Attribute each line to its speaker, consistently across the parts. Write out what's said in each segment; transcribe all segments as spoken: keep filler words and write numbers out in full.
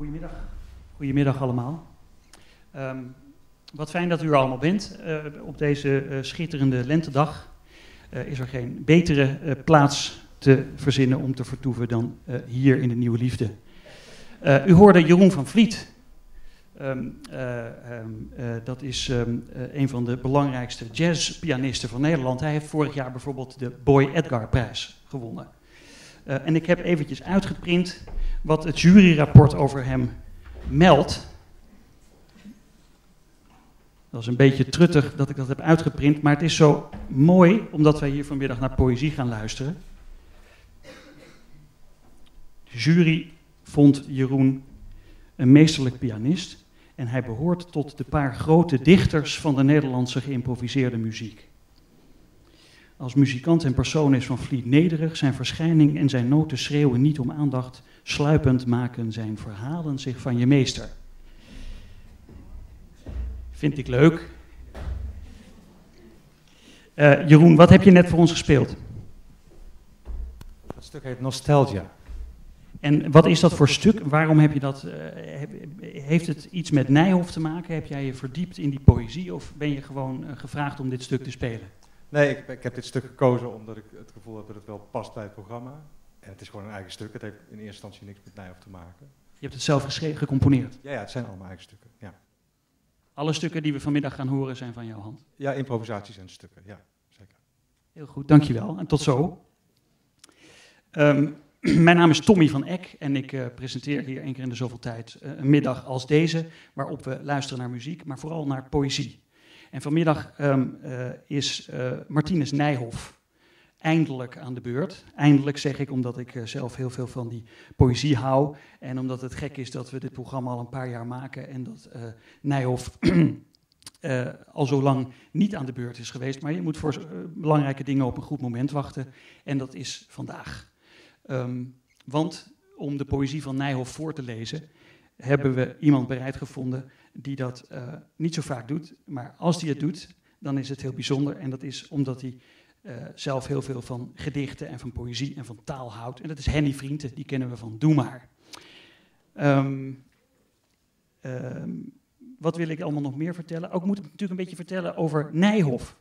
Speaker 1: Goedemiddag. Goedemiddag allemaal. Um, wat fijn dat u er allemaal bent. Uh, op deze uh, schitterende lentedag uh, is er geen betere uh, plaats te verzinnen om te vertoeven dan uh, hier in de Nieuwe Liefde. Uh, u hoorde Jeroen van Vliet. Um, uh, um, uh, dat is um, uh, een van de belangrijkste jazzpianisten van Nederland. Hij heeft vorig jaar bijvoorbeeld de Boy Edgar prijs gewonnen. Uh, en ik heb eventjes uitgeprint wat het juryrapport over hem meldt. Dat is een beetje truttig dat ik dat heb uitgeprint, maar het is zo mooi omdat wij hier vanmiddag naar poëzie gaan luisteren. De jury vond Jeroen een meesterlijk pianist en hij behoort tot de paar grote dichters van de Nederlandse geïmproviseerde muziek. Als muzikant en persoon is Van Vliet nederig, zijn verschijning en zijn noten schreeuwen niet om aandacht, sluipend maken zijn verhalen zich van je meester. Vind ik leuk. Uh, Jeroen, wat heb je net voor ons gespeeld?
Speaker 2: Het stuk heet Nostalgia.
Speaker 1: En wat is dat voor stuk? Waarom heb je dat? Uh, heeft het iets met Nijhoff te maken? Heb jij je verdiept in die poëzie of ben je gewoon uh, gevraagd om dit stuk te spelen?
Speaker 2: Nee, ik, ik heb dit stuk gekozen omdat ik het gevoel heb dat het wel past bij het programma. En het is gewoon een eigen stuk. Het heeft in eerste instantie niks met Nijhoff te maken.
Speaker 1: Je hebt het zelf geschreven, gecomponeerd?
Speaker 2: Ja, ja, het zijn allemaal eigen stukken. Ja.
Speaker 1: Alle stukken die we vanmiddag gaan horen zijn van jouw hand?
Speaker 2: Ja, improvisaties en stukken. Ja, zeker.
Speaker 1: Heel goed, dankjewel. En tot zo. Um, Mijn naam is Tommy van Eck en ik uh, presenteer hier één keer in de zoveel tijd uh, een middag als deze, waarop we luisteren naar muziek, maar vooral naar poëzie. En vanmiddag um, uh, is uh, Martinus Nijhoff eindelijk aan de beurt. Eindelijk zeg ik omdat ik uh, zelf heel veel van die poëzie hou en omdat het gek is dat we dit programma al een paar jaar maken en dat uh, Nijhoff uh, al zo lang niet aan de beurt is geweest. Maar je moet voor uh, belangrijke dingen op een goed moment wachten en dat is vandaag. Um, want om de poëzie van Nijhoff voor te lezen, hebben we iemand bereid gevonden die dat uh, niet zo vaak doet. Maar als hij het doet, dan is het heel bijzonder. En dat is omdat hij uh, zelf heel veel van gedichten en van poëzie en van taal houdt. En dat is Henny Vrienden, die kennen we van Doe Maar. Um, um, wat wil ik allemaal nog meer vertellen? Ook moet ik natuurlijk een beetje vertellen over Nijhoff.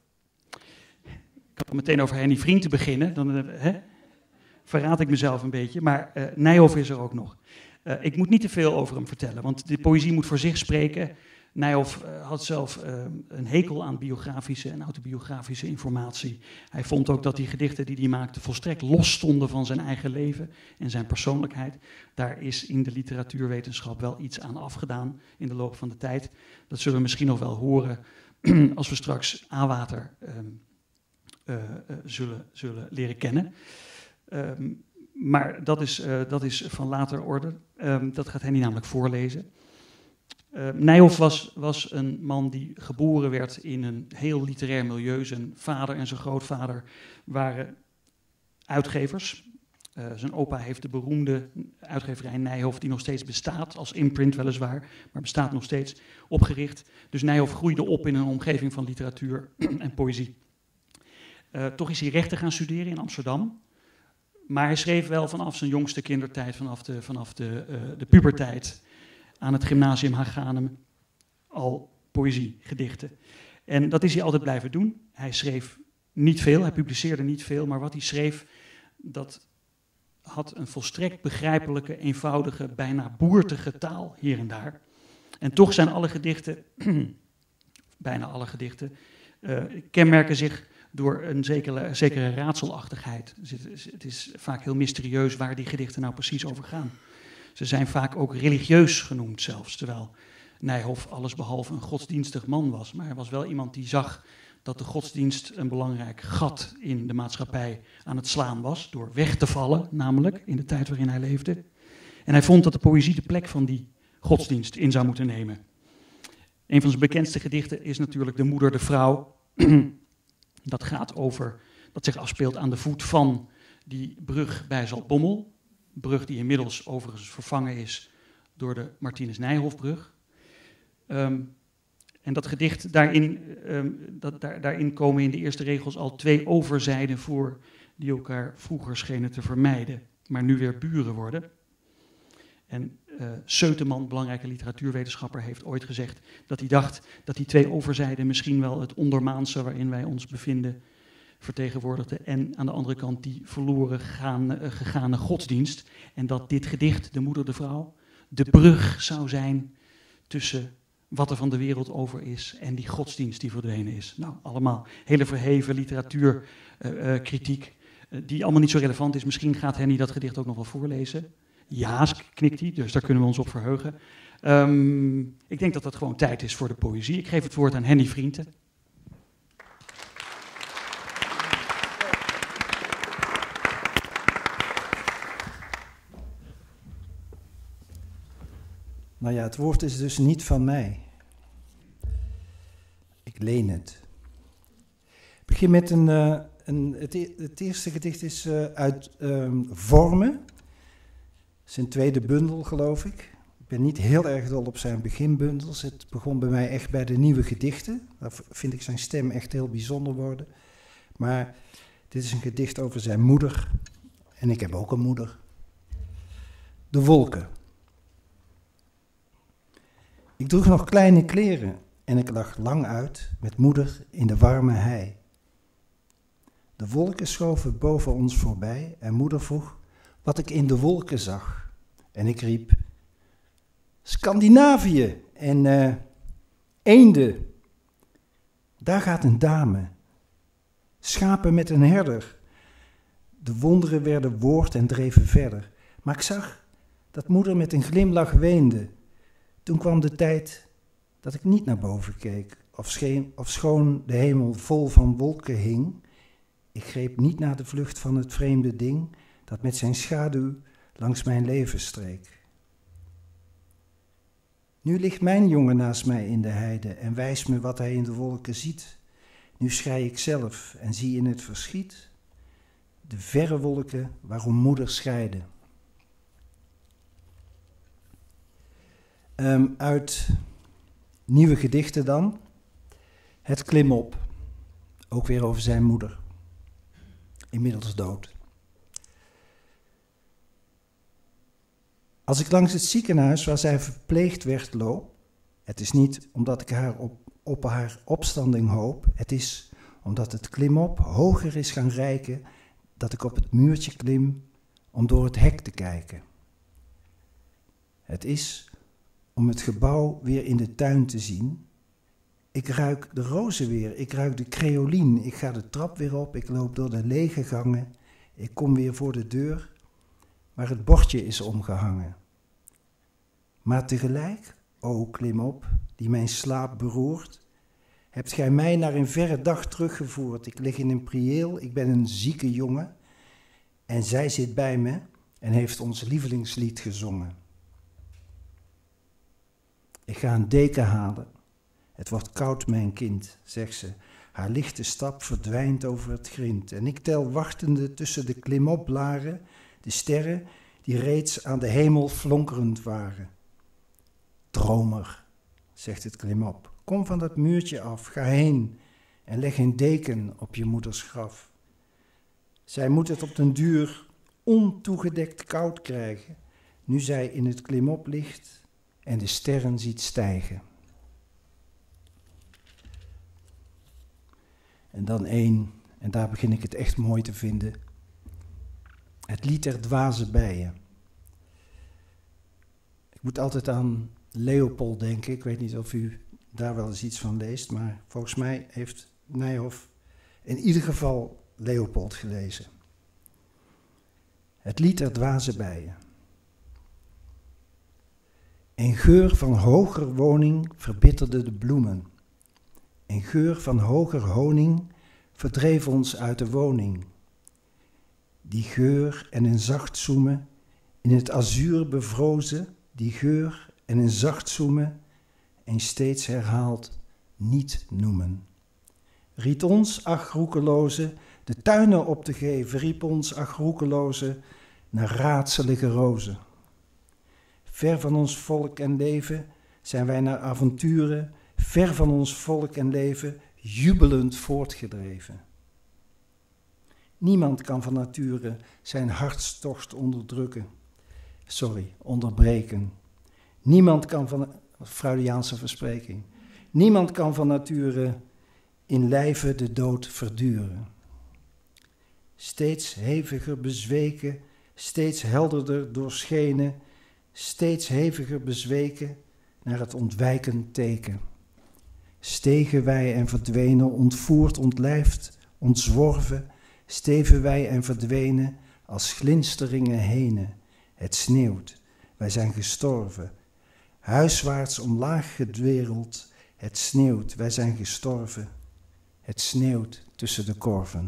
Speaker 1: Ik kan meteen over Henny Vrienden beginnen. Dan, uh, hè? Verraad ik mezelf een beetje, maar uh, Nijhoff is er ook nog. Uh, ik moet niet te veel over hem vertellen, want de poëzie moet voor zich spreken. Nijhoff uh, had zelf uh, een hekel aan biografische en autobiografische informatie. Hij vond ook dat die gedichten die hij maakte volstrekt los stonden van zijn eigen leven en zijn persoonlijkheid. Daar is in de literatuurwetenschap wel iets aan afgedaan in de loop van de tijd. Dat zullen we misschien nog wel horen als we straks A-Water uh, uh, uh, zullen, zullen leren kennen. Um, maar dat is, uh, dat is van later orde. Um, dat gaat Henny namelijk voorlezen. Uh, Nijhoff was, was een man die geboren werd in een heel literair milieu. Zijn vader en zijn grootvader waren uitgevers. Uh, zijn opa heeft de beroemde uitgeverij Nijhoff, die nog steeds bestaat, als imprint weliswaar, maar bestaat nog steeds, opgericht. Dus Nijhoff groeide op in een omgeving van literatuur en poëzie. Uh, toch is hij rechten gaan studeren in Amsterdam. Maar hij schreef wel vanaf zijn jongste kindertijd, vanaf de, vanaf de, uh, de puberteit, aan het gymnasium Haganum al poëzie, gedichten. En dat is hij altijd blijven doen. Hij schreef niet veel, hij publiceerde niet veel, maar wat hij schreef, dat had een volstrekt begrijpelijke, eenvoudige, bijna boertige taal hier en daar. En toch zijn alle gedichten, bijna alle gedichten, uh, kenmerken zich door een zekere, zekere raadselachtigheid. Dus het, is, het is vaak heel mysterieus waar die gedichten nou precies over gaan. Ze zijn vaak ook religieus genoemd zelfs, terwijl Nijhoff allesbehalve een godsdienstig man was. Maar hij was wel iemand die zag dat de godsdienst een belangrijk gat in de maatschappij aan het slaan was, door weg te vallen, namelijk in de tijd waarin hij leefde. En hij vond dat de poëzie de plek van die godsdienst in zou moeten nemen. Een van zijn bekendste gedichten is natuurlijk De Moeder, de Vrouw. Dat gaat over, dat zich afspeelt aan de voet van die brug bij Zaltbommel. Brug die inmiddels overigens vervangen is door de Martinus Nijhoffbrug. Um, en dat gedicht, daarin, um, dat, daar, daarin komen in de eerste regels al twee overzijden voor die elkaar vroeger schenen te vermijden, maar nu weer buren worden. En Uh, Seuteman, belangrijke literatuurwetenschapper, heeft ooit gezegd dat hij dacht dat die twee overzijden misschien wel het ondermaanse waarin wij ons bevinden vertegenwoordigden en aan de andere kant die verloren gegaane, uh, gegane godsdienst. En dat dit gedicht, De Moeder, de Vrouw, de brug zou zijn tussen wat er van de wereld over is en die godsdienst die verdwenen is. Nou, allemaal hele verheven literatuurkritiek, uh, uh, die allemaal niet zo relevant is. Misschien gaat Henny dat gedicht ook nog wel voorlezen. Ja, knikt hij, dus daar kunnen we ons op verheugen. Um, ik denk dat dat gewoon tijd is voor de poëzie. Ik geef het woord aan Henny Vrienden.
Speaker 3: Nou ja, het woord is dus niet van mij. Ik leen het. Ik begin met een... Uh, een het, e- het eerste gedicht is uh, uit um, Vormen. Zijn tweede bundel, geloof ik. Ik ben niet heel erg dol op zijn beginbundels. Het begon bij mij echt bij de nieuwe gedichten. Daar vind ik zijn stem echt heel bijzonder worden. Maar dit is een gedicht over zijn moeder. En ik heb ook een moeder. De wolken. Ik droeg nog kleine kleren en ik lag lang uit met moeder in de warme hei. De wolken schoven boven ons voorbij en moeder vroeg wat ik in de wolken zag. En ik riep, Scandinavië en uh, eenden. Daar gaat een dame. Schapen met een herder. De wonderen werden woord en dreven verder. Maar ik zag dat moeder met een glimlach weende. Toen kwam de tijd dat ik niet naar boven keek, of, scheen, of schoon de hemel vol van wolken hing. Ik greep niet naar de vlucht van het vreemde ding, dat met zijn schaduw langs mijn leven streek. Nu ligt mijn jongen naast mij in de heide en wijst me wat hij in de wolken ziet. Nu schrei ik zelf en zie in het verschiet de verre wolken waarom moeder scheidde. Um, uit nieuwe gedichten dan. Het klimop. Ook weer over zijn moeder. Inmiddels dood. Als ik langs het ziekenhuis waar zij verpleegd werd loop, het is niet omdat ik haar op, op haar opstanding hoop, het is omdat het klimop hoger is gaan reiken, dat ik op het muurtje klim om door het hek te kijken. Het is om het gebouw weer in de tuin te zien. Ik ruik de rozen weer, ik ruik de creolien, ik ga de trap weer op, ik loop door de lege gangen, ik kom weer voor de deur waar het bordje is omgehangen. Maar tegelijk, o klimop, die mijn slaap beroert, hebt gij mij naar een verre dag teruggevoerd. Ik lig in een priëel, ik ben een zieke jongen en zij zit bij me en heeft ons lievelingslied gezongen. Ik ga een deken halen. Het wordt koud, mijn kind, zegt ze. Haar lichte stap verdwijnt over het grind. En ik tel wachtende tussen de klimopblaren de sterren die reeds aan de hemel flonkerend waren. Dromer, zegt het klimop, kom van dat muurtje af, ga heen en leg een deken op je moeders graf. Zij moet het op den duur ontoegedekt koud krijgen, nu zij in het klimop ligt en de sterren ziet stijgen. En dan één, en daar begin ik het echt mooi te vinden. Het lied der dwaze bijen. Ik moet altijd aan Leopold denken. Ik weet niet of u daar wel eens iets van leest, maar volgens mij heeft Nijhoff in ieder geval Leopold gelezen. Het lied der dwaze bijen. Een geur van hoger woning verbitterde de bloemen. Een geur van hoger honing verdreef ons uit de woning. Die geur en een zacht zoemen, in het azuur bevrozen, die geur en een zacht zoemen, en steeds herhaald niet noemen. Riet ons, ach roekeloze, de tuinen op te geven, riep ons, ach roekeloze, naar raadselige rozen. Ver van ons volk en leven zijn wij naar avonturen, ver van ons volk en leven, jubelend voortgedreven. Niemand kan van nature zijn hartstocht onderdrukken, sorry, onderbreken. Niemand kan van, Freudiaanse verspreking, niemand kan van nature in lijve de dood verduren. Steeds heviger bezweken, steeds helderder doorschenen, steeds heviger bezweken naar het ontwijken teken. Stegen wij en verdwenen, ontvoerd, ontlijfd, ontzworven, steven wij en verdwenen als glinsteringen henen. Het sneeuwt, wij zijn gestorven. Huiswaarts omlaag gedwereld, het sneeuwt, wij zijn gestorven. Het sneeuwt tussen de korven.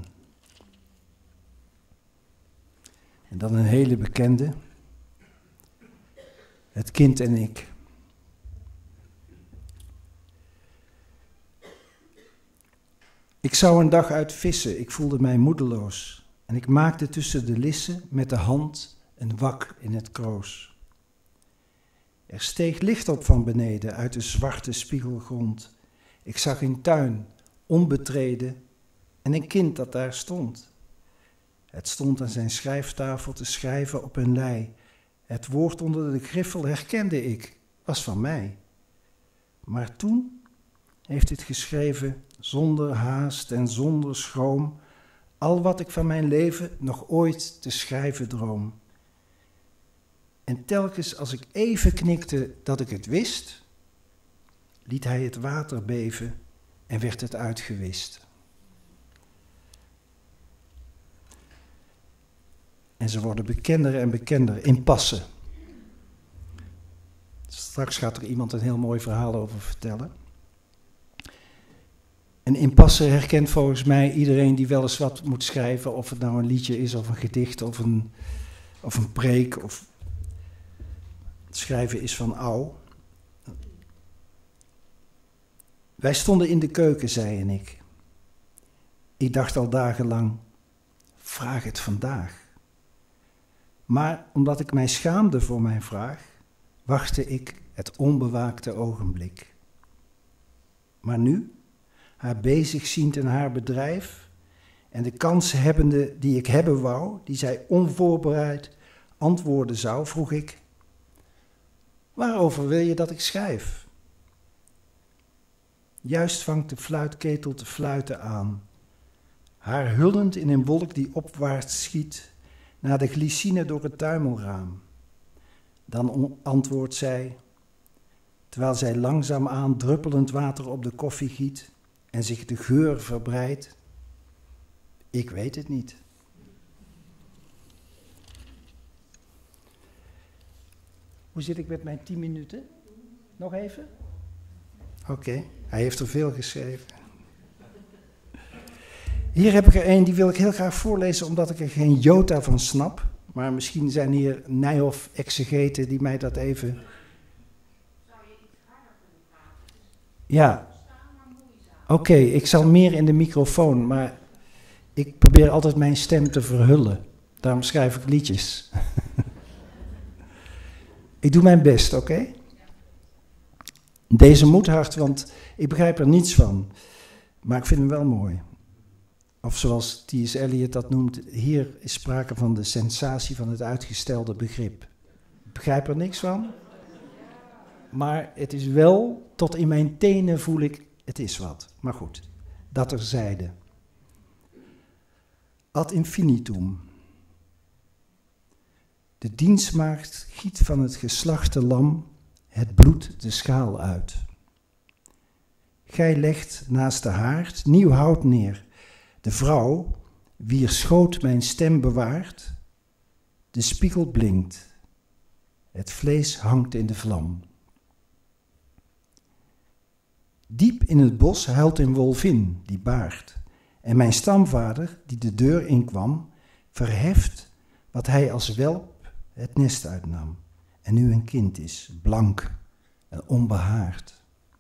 Speaker 3: En dan een hele bekende. Het kind en ik. Ik zou een dag uit vissen, ik voelde mij moedeloos. En ik maakte tussen de lissen met de hand een wak in het kroos. Er steeg licht op van beneden uit de zwarte spiegelgrond. Ik zag een tuin, onbetreden, en een kind dat daar stond. Het stond aan zijn schrijftafel te schrijven op een lei. Het woord onder de griffel herkende ik, was van mij. Maar toen heeft het geschreven zonder haast en zonder schroom, al wat ik van mijn leven nog ooit te schrijven droom. En telkens als ik even knikte dat ik het wist, liet hij het water beven en werd het uitgewist. En ze worden bekender en bekender, impasse. Straks gaat er iemand een heel mooi verhaal over vertellen. Een impasse herkent volgens mij iedereen die wel eens wat moet schrijven, of het nou een liedje is, of een gedicht, of een, of een preek, of het schrijven is van ouw. Wij stonden in de keuken, zei en ik. Ik dacht al dagenlang, vraag het vandaag. Maar omdat ik mij schaamde voor mijn vraag, wachtte ik het onbewaakte ogenblik. Maar nu, haar bezig ziend in haar bedrijf en de kansen hebbende die ik hebben wou, die zij onvoorbereid antwoorden zou, vroeg ik, waarover wil je dat ik schrijf? Juist vangt de fluitketel te fluiten aan, haar hullend in een wolk die opwaarts schiet, naar de glycine door het tuimelraam. Dan antwoordt zij, terwijl zij langzaamaan druppelend water op de koffie giet en zich de geur verbreidt, ik weet het niet. Hoe zit ik met mijn tien minuten? Nog even? Oké, okay. Hij heeft er veel geschreven. Hier heb ik er een, die wil ik heel graag voorlezen, omdat ik er geen jota van snap. Maar misschien zijn hier Nijhoff-exegeten die mij dat even... Zou je iets harder kunnen praten? Ja. Oké, okay, ik zal meer in de microfoon, maar ik probeer altijd mijn stem te verhullen. Daarom schrijf ik liedjes. Ik doe mijn best, oké? Okay? Deze moet hard, want ik begrijp er niets van. Maar ik vind hem wel mooi. Of zoals T S Eliot dat noemt, hier is sprake van de sensatie van het uitgestelde begrip. Ik begrijp er niks van. Maar het is wel, tot in mijn tenen voel ik, het is wat. Maar goed, dat terzijde. Ad infinitum. De dienstmaagd giet van het geslachte lam het bloed de schaal uit. Gij legt naast de haard nieuw hout neer. De vrouw, wier schoot mijn stem bewaart, de spiegel blinkt. Het vlees hangt in de vlam. Diep in het bos huilt een wolvin, die baart. En mijn stamvader, die de deur inkwam, verheft wat hij als welp het nest uitnam. En nu een kind is, blank en onbehaard.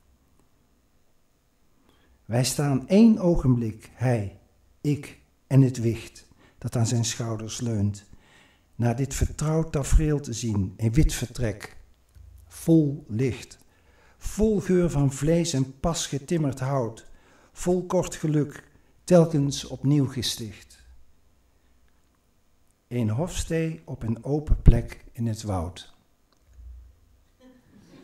Speaker 3: Wij staan één ogenblik, hij, ik en het wicht dat aan zijn schouders leunt, naar dit vertrouwd tafereel te zien, een wit vertrek, vol licht, vol geur van vlees en pas getimmerd hout, vol kort geluk, telkens opnieuw gesticht. Een hofstee op een open plek in het woud.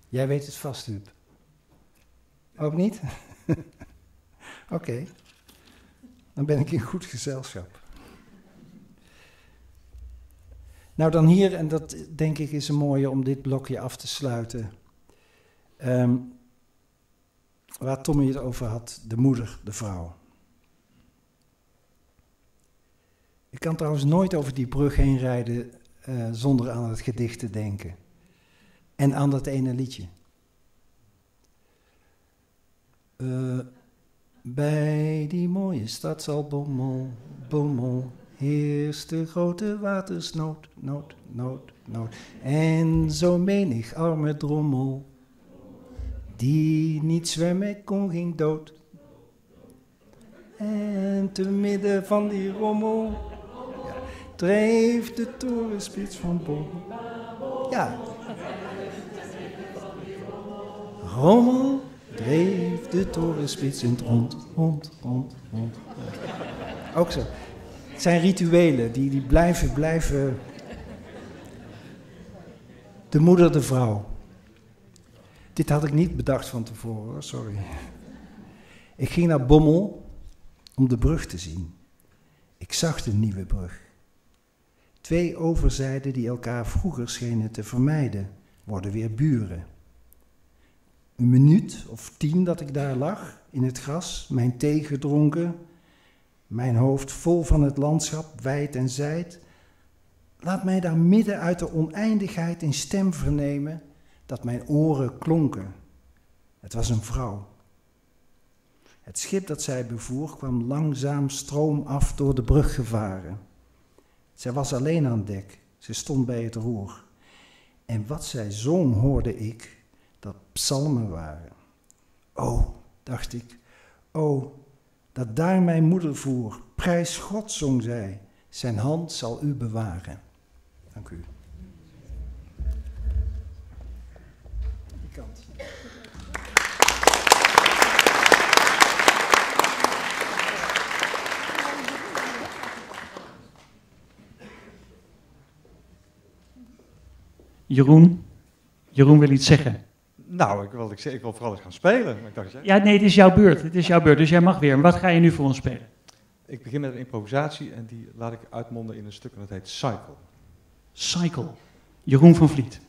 Speaker 3: Jij weet het vast, Huub. Ook niet? Oké. Okay. Dan ben ik in goed gezelschap. Nou, dan hier, en dat denk ik is een mooie om dit blokje af te sluiten. Um, waar Tommy het over had, de moeder, de vrouw. Ik kan trouwens nooit over die brug heen rijden uh, zonder aan het gedicht te denken. En aan dat ene liedje. Uh, bij die mooie stad zal Bommel, Bommel, heerst de grote watersnood, nood, nood, nood. En zo menig arme drommel, die niet zwemmen kon, ging dood. En te midden van die rommel, ja, dreef de torenspits van Bommel. Ja. Rommel dreef de torenspits in het rond, rond, rond, rond. Ook zo. Het zijn rituelen, die, die blijven, blijven. De moeder, de vrouw. Dit had ik niet bedacht van tevoren, sorry. Ik ging naar Bommel om de brug te zien. Ik zag de nieuwe brug. Twee overzijden die elkaar vroeger schenen te vermijden, worden weer buren. Een minuut of tien dat ik daar lag, in het gras, mijn thee gedronken, mijn hoofd vol van het landschap, wijd en zijd. Laat mij daar midden uit de oneindigheid een stem vernemen, dat mijn oren klonken. Het was een vrouw. Het schip dat zij bevoer kwam langzaam stroomaf door de brug gevaren. Zij was alleen aan dek, ze stond bij het roer. En wat zij zong hoorde ik, dat psalmen waren. O, dacht ik, o, dat daar mijn moeder voer. Prijs God, zong zij, zijn hand zal u bewaren. Dank u. Die kant.
Speaker 1: Jeroen, Jeroen wil iets zeggen.
Speaker 2: Nou, ik wil, ik, ik wil vooral eens gaan spelen. Maar ik dacht, ja.
Speaker 1: Ja, nee, het is jouw beurt. Het is jouw beurt, dus jij mag weer. Wat ga je nu voor ons spelen?
Speaker 2: Ik begin met een improvisatie en die laat ik uitmonden in een stuk en dat heet Cycle.
Speaker 1: Cycle. Jeroen van Vliet.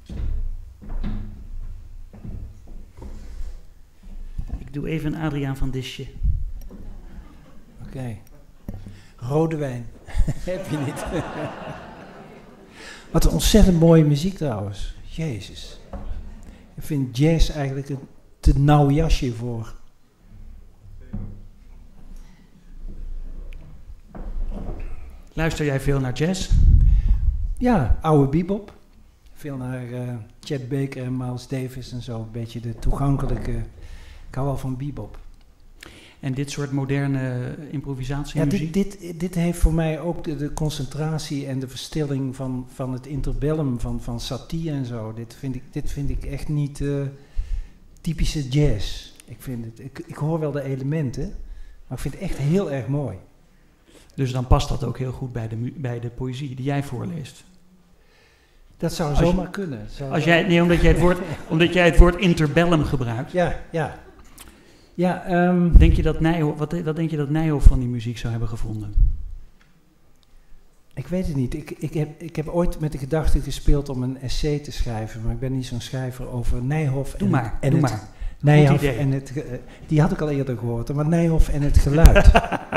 Speaker 1: Ik doe even een Adriaan van Disje.
Speaker 3: Oké. Okay. Rode wijn. Heb je niet. Wat een ontzettend mooie muziek trouwens. Jezus. Ik vind jazz eigenlijk een te nauw jasje voor.
Speaker 1: Luister jij veel naar jazz?
Speaker 3: Ja, oude bebop. Veel naar uh, Chet Baker en Miles Davis en zo. Een beetje de toegankelijke... Ik hou wel van bebop.
Speaker 1: En dit soort moderne improvisatie
Speaker 3: Ja,
Speaker 1: muziek?
Speaker 3: dit, dit, dit heeft voor mij ook de, de concentratie en de verstilling van, van het interbellum, van, van Satie en zo. Dit vind ik, dit vind ik echt niet uh, typische jazz. Ik, vind het, ik, ik hoor wel de elementen, maar ik vind het echt heel erg mooi.
Speaker 1: Dus dan past dat ook heel goed bij de, bij de poëzie die jij voorleest?
Speaker 3: Dat zou
Speaker 1: als
Speaker 3: zomaar
Speaker 1: je,
Speaker 3: kunnen. Zou
Speaker 1: als jij, nee, omdat jij, het woord, omdat jij het woord interbellum gebruikt.
Speaker 3: Ja, ja. ja um,
Speaker 1: denk je dat Nijhoff, wat, wat denk je dat Nijhoff van die muziek zou hebben gevonden?
Speaker 3: Ik weet het niet. Ik, ik, heb, ik heb ooit met de gedachte gespeeld om een essay te schrijven, maar ik ben niet zo'n schrijver over Nijhoff.
Speaker 1: Doe
Speaker 3: en,
Speaker 1: maar,
Speaker 3: en
Speaker 1: doe
Speaker 3: het,
Speaker 1: maar.
Speaker 3: Nijhoff en het, uh, die had ik al eerder gehoord, maar Nijhoff en het geluid.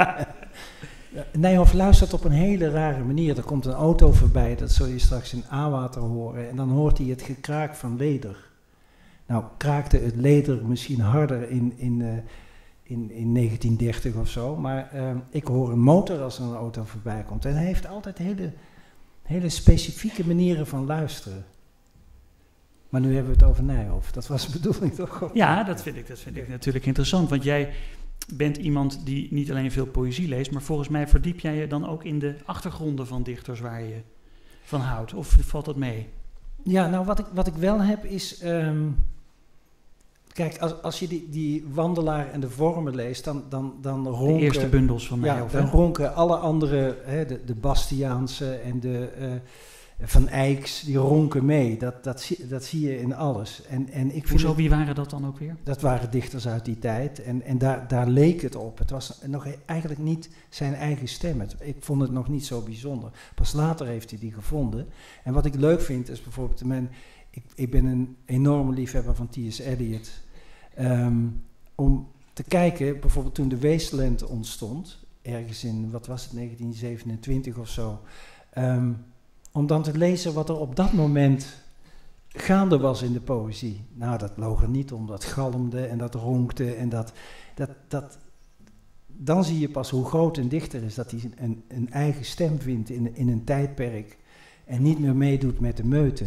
Speaker 3: Nijhoff luistert op een hele rare manier. Er komt een auto voorbij, dat zul je straks in A-water horen. En dan hoort hij het gekraak van leder. Nou, kraakte het leder misschien harder in, in, uh, in, in negentien dertig of zo. Maar uh, ik hoor een motor als er een auto voorbij komt. En hij heeft altijd hele, hele specifieke manieren van luisteren. Maar nu hebben we het over Nijhoff. Dat was de bedoeling toch?
Speaker 1: Ja, dat vind ik, dat vind ik natuurlijk interessant. Want jij bent iemand die niet alleen veel poëzie leest, maar volgens mij verdiep jij je dan ook in de achtergronden van dichters waar je van houdt. Of valt dat mee?
Speaker 3: Ja, nou wat ik, wat ik wel heb is... Um, kijk, als, als je die, die Wandelaar en de Vormen leest, dan, dan, dan ronken...
Speaker 1: De eerste bundels van mij.
Speaker 3: Ja, dan ronken alle andere, hè, de, de Bastiaanse en de... Uh, Van Eycks, die ronken mee. Dat, dat, zie, dat zie je in alles. En, en ik vind
Speaker 1: Hoezo,
Speaker 3: het,
Speaker 1: wie waren dat dan ook weer?
Speaker 3: Dat waren dichters uit die tijd. En, en daar, daar leek het op. Het was nog eigenlijk niet zijn eigen stem. Het, ik vond het nog niet zo bijzonder. Pas later heeft hij die gevonden. En wat ik leuk vind is bijvoorbeeld... Men, ik, ik ben een enorme liefhebber van T S Eliot. Um, om te kijken, bijvoorbeeld toen de Wasteland ontstond... ergens in, wat was het, negentien zevenentwintig of zo... Um, om dan te lezen wat er op dat moment gaande was in de poëzie. Nou, dat loog er niet om, dat galmde en dat ronkte en dat, dat, dat... Dan zie je pas hoe groot een dichter is, dat hij een, een eigen stem vindt in, in een tijdperk en niet meer meedoet met de meute.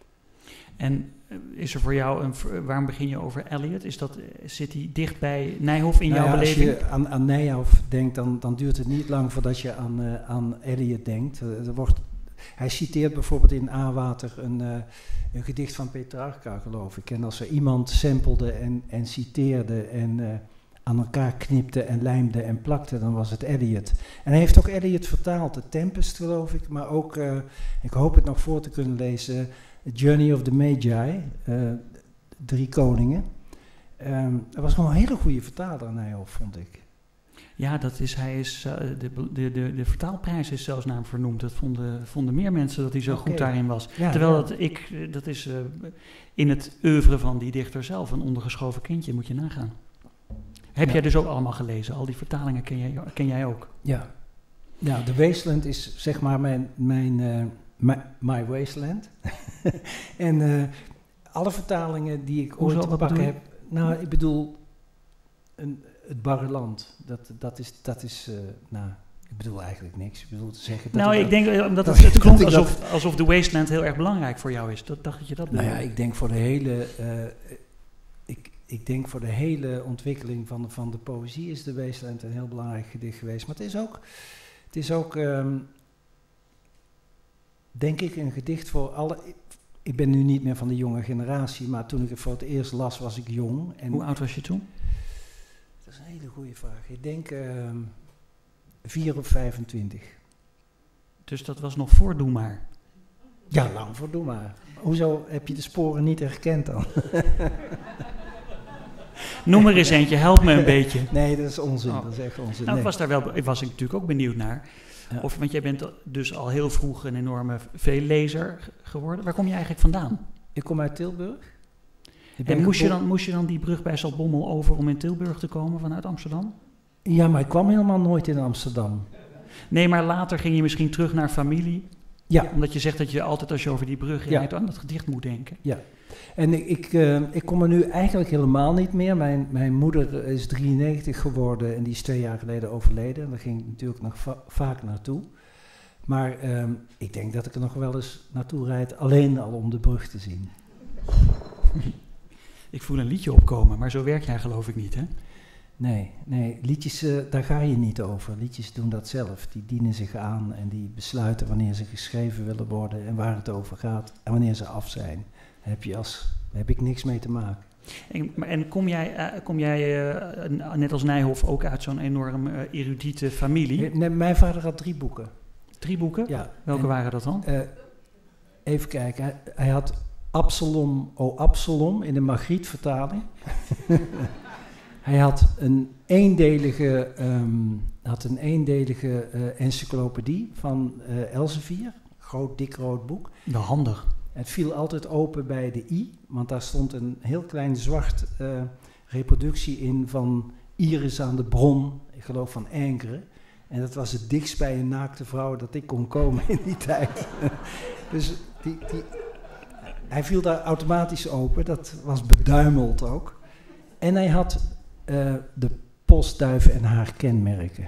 Speaker 1: En is er voor jou, een, waarom begin je over Eliot? Is dat, zit hij dicht bij Nijhoff in
Speaker 3: nou
Speaker 1: jouw
Speaker 3: ja,
Speaker 1: beleving?
Speaker 3: Als je aan, aan Nijhoff denkt, dan, dan duurt het niet lang voordat je aan, uh, aan Eliot denkt. Uh, er wordt... Hij citeert bijvoorbeeld in A-water een, uh, een gedicht van Petrarca, geloof ik. En als er iemand sampelde en, en citeerde en uh, aan elkaar knipte en lijmde en plakte, dan was het Eliot. En hij heeft ook Eliot vertaald, de Tempest, geloof ik. Maar ook, uh, ik hoop het nog voor te kunnen lezen, Journey of the Magi, uh, Drie Koningen. Um, dat was gewoon een hele goede vertaler, Nijhoff, vond ik.
Speaker 1: Ja, dat is, hij is, uh, de, de, de, de vertaalprijs is zelfs naar hem vernoemd. Dat vonden, vonden meer mensen dat hij zo okay. goed daarin was. Ja, Terwijl ja. dat ik, dat is uh, in het oeuvre van die dichter zelf een ondergeschoven kindje, moet je nagaan. Heb ja. jij dus ook allemaal gelezen? Al die vertalingen ken jij, ken jij ook?
Speaker 3: Ja. Ja, The Wasteland is zeg maar mijn, mijn uh, my, my Wasteland. en uh, alle vertalingen die ik ooit te pakken heb... Nou, ik bedoel... Een, het barre land, dat, dat is, dat is uh, nou, ik bedoel eigenlijk niks. Ik bedoel te zeggen... Dat
Speaker 1: nou, ik,
Speaker 3: ik
Speaker 1: denk, dat, omdat het, het klonk alsof, dat, alsof de Wasteland heel erg belangrijk voor jou is. Dat dacht dat je dat
Speaker 3: Nou ja, ik denk voor de hele... Uh, ik, ik denk voor de hele ontwikkeling van de, van de poëzie is de Wasteland een heel belangrijk gedicht geweest. Maar het is ook, het is ook um, denk ik, een gedicht voor alle... Ik ben nu niet meer van de jonge generatie, maar toen ik het voor het eerst las, was ik jong. En
Speaker 1: hoe oud was je toen?
Speaker 3: Dat is een hele goede vraag. Ik denk uh, vier of vijfentwintig.
Speaker 1: Dus dat was nog voor Doe Maar?
Speaker 3: Ja, lang voor Doe Maar. Hoezo heb je de sporen niet herkend dan?
Speaker 1: Noem er eens eentje, help me een beetje.
Speaker 3: Nee, dat is onzin.
Speaker 1: Oh.
Speaker 3: Dat is echt onzin.
Speaker 1: Nou,
Speaker 3: nee.
Speaker 1: was daar wel, was ik natuurlijk ook benieuwd naar. Ja. Of, want jij bent dus al heel vroeg een enorme veellezer geworden. Waar kom je eigenlijk vandaan?
Speaker 3: Ik kom uit Tilburg. Ik
Speaker 1: En
Speaker 3: ben
Speaker 1: moest je,
Speaker 3: gebo-
Speaker 1: dan, moest je dan die brug bij Zaltbommel over om in Tilburg te komen vanuit Amsterdam?
Speaker 3: Ja, maar ik kwam helemaal nooit in Amsterdam.
Speaker 1: Nee, maar later ging je misschien terug naar familie.
Speaker 3: Ja.
Speaker 1: Omdat je zegt dat je altijd als je over die brug
Speaker 3: Ja.
Speaker 1: rijdt aan dat gedicht moet denken.
Speaker 3: En ik, ik, uh, ik kom er nu eigenlijk helemaal niet meer. Mijn, mijn moeder is drieënnegentig geworden en die is twee jaar geleden overleden. En daar ging ik natuurlijk nog va- vaak naartoe. Maar um, ik denk dat ik er nog wel eens naartoe rijd, alleen al om de brug te zien.
Speaker 1: Ik voel een liedje opkomen, maar zo werk jij geloof ik niet, hè?
Speaker 3: Nee, nee, liedjes, uh, daar ga je niet over. Liedjes doen dat zelf. Die dienen zich aan en die besluiten wanneer ze geschreven willen worden en waar het over gaat en wanneer ze af zijn. Daar heb, je als, daar heb ik niks mee te maken.
Speaker 1: En, maar- en kom jij, uh, kom jij uh, net als Nijhoff ook uit zo'n enorm uh, erudite familie?
Speaker 3: Nee, mijn vader had drie boeken.
Speaker 1: Drie boeken?
Speaker 3: Ja.
Speaker 1: Welke
Speaker 3: En,
Speaker 1: waren dat dan?
Speaker 3: uh, even kijken, hij, hij had Absalom, o Absalom in de Magriet-vertaling. Hij had een eendelige, um, had een eendelige uh, encyclopedie van uh, Elsevier. Groot, dik rood boek.
Speaker 1: Wel handig.
Speaker 3: Het viel altijd open bij de I, want daar stond een heel klein zwart uh, reproductie in van Iris aan de bron, ik geloof van Ingres. En dat was het dichtst bij een naakte vrouw dat ik kon komen in die tijd. Dus die, die, hij viel daar automatisch open, dat was beduimeld ook. En hij had uh, de postduif en haar kenmerken.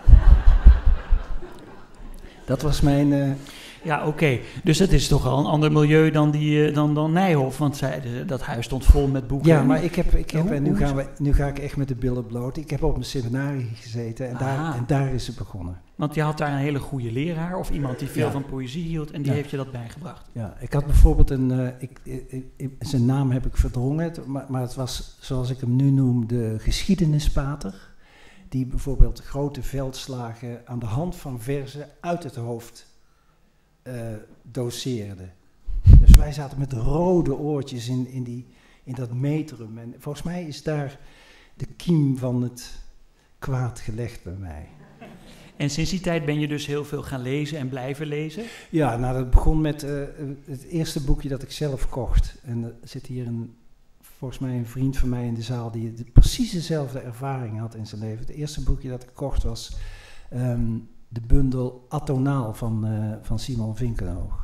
Speaker 3: Dat was mijn... Uh,
Speaker 1: Ja, oké. Okay. Dus het is toch al een ander milieu dan, die, uh, dan, dan Nijhoff, want zij, de, dat huis stond vol met boeken.
Speaker 3: Ja, maar ik heb, ik heb
Speaker 1: hoe,
Speaker 3: en nu,
Speaker 1: hoe
Speaker 3: gaan we, nu ga ik echt met de billen bloot. Ik heb op een seminarie gezeten en daar, en daar is het begonnen.
Speaker 1: Want je had daar een hele goede leraar of iemand die veel
Speaker 3: Ja.
Speaker 1: van poëzie hield en die
Speaker 3: Ja.
Speaker 1: heeft je dat bijgebracht.
Speaker 3: Ja, ik had bijvoorbeeld een, uh, ik, ik, ik, zijn naam heb ik verdrongen, maar, maar het was zoals ik hem nu noem de geschiedenispater. Die bijvoorbeeld grote veldslagen aan de hand van verzen uit het hoofd uh, doseerde. Dus wij zaten met rode oortjes in, in, die, in dat metrum. En volgens mij is daar de kiem van het kwaad gelegd bij mij.
Speaker 1: En sinds die tijd ben je dus heel veel gaan lezen en blijven lezen?
Speaker 3: Ja, nou dat begon met uh, het eerste boekje dat ik zelf kocht. En er zit hier een, volgens mij een vriend van mij in de zaal die de, precies dezelfde ervaring had in zijn leven. Het eerste boekje dat ik kocht was um, de bundel Atonaal van, uh, van Simon Vinkenoog.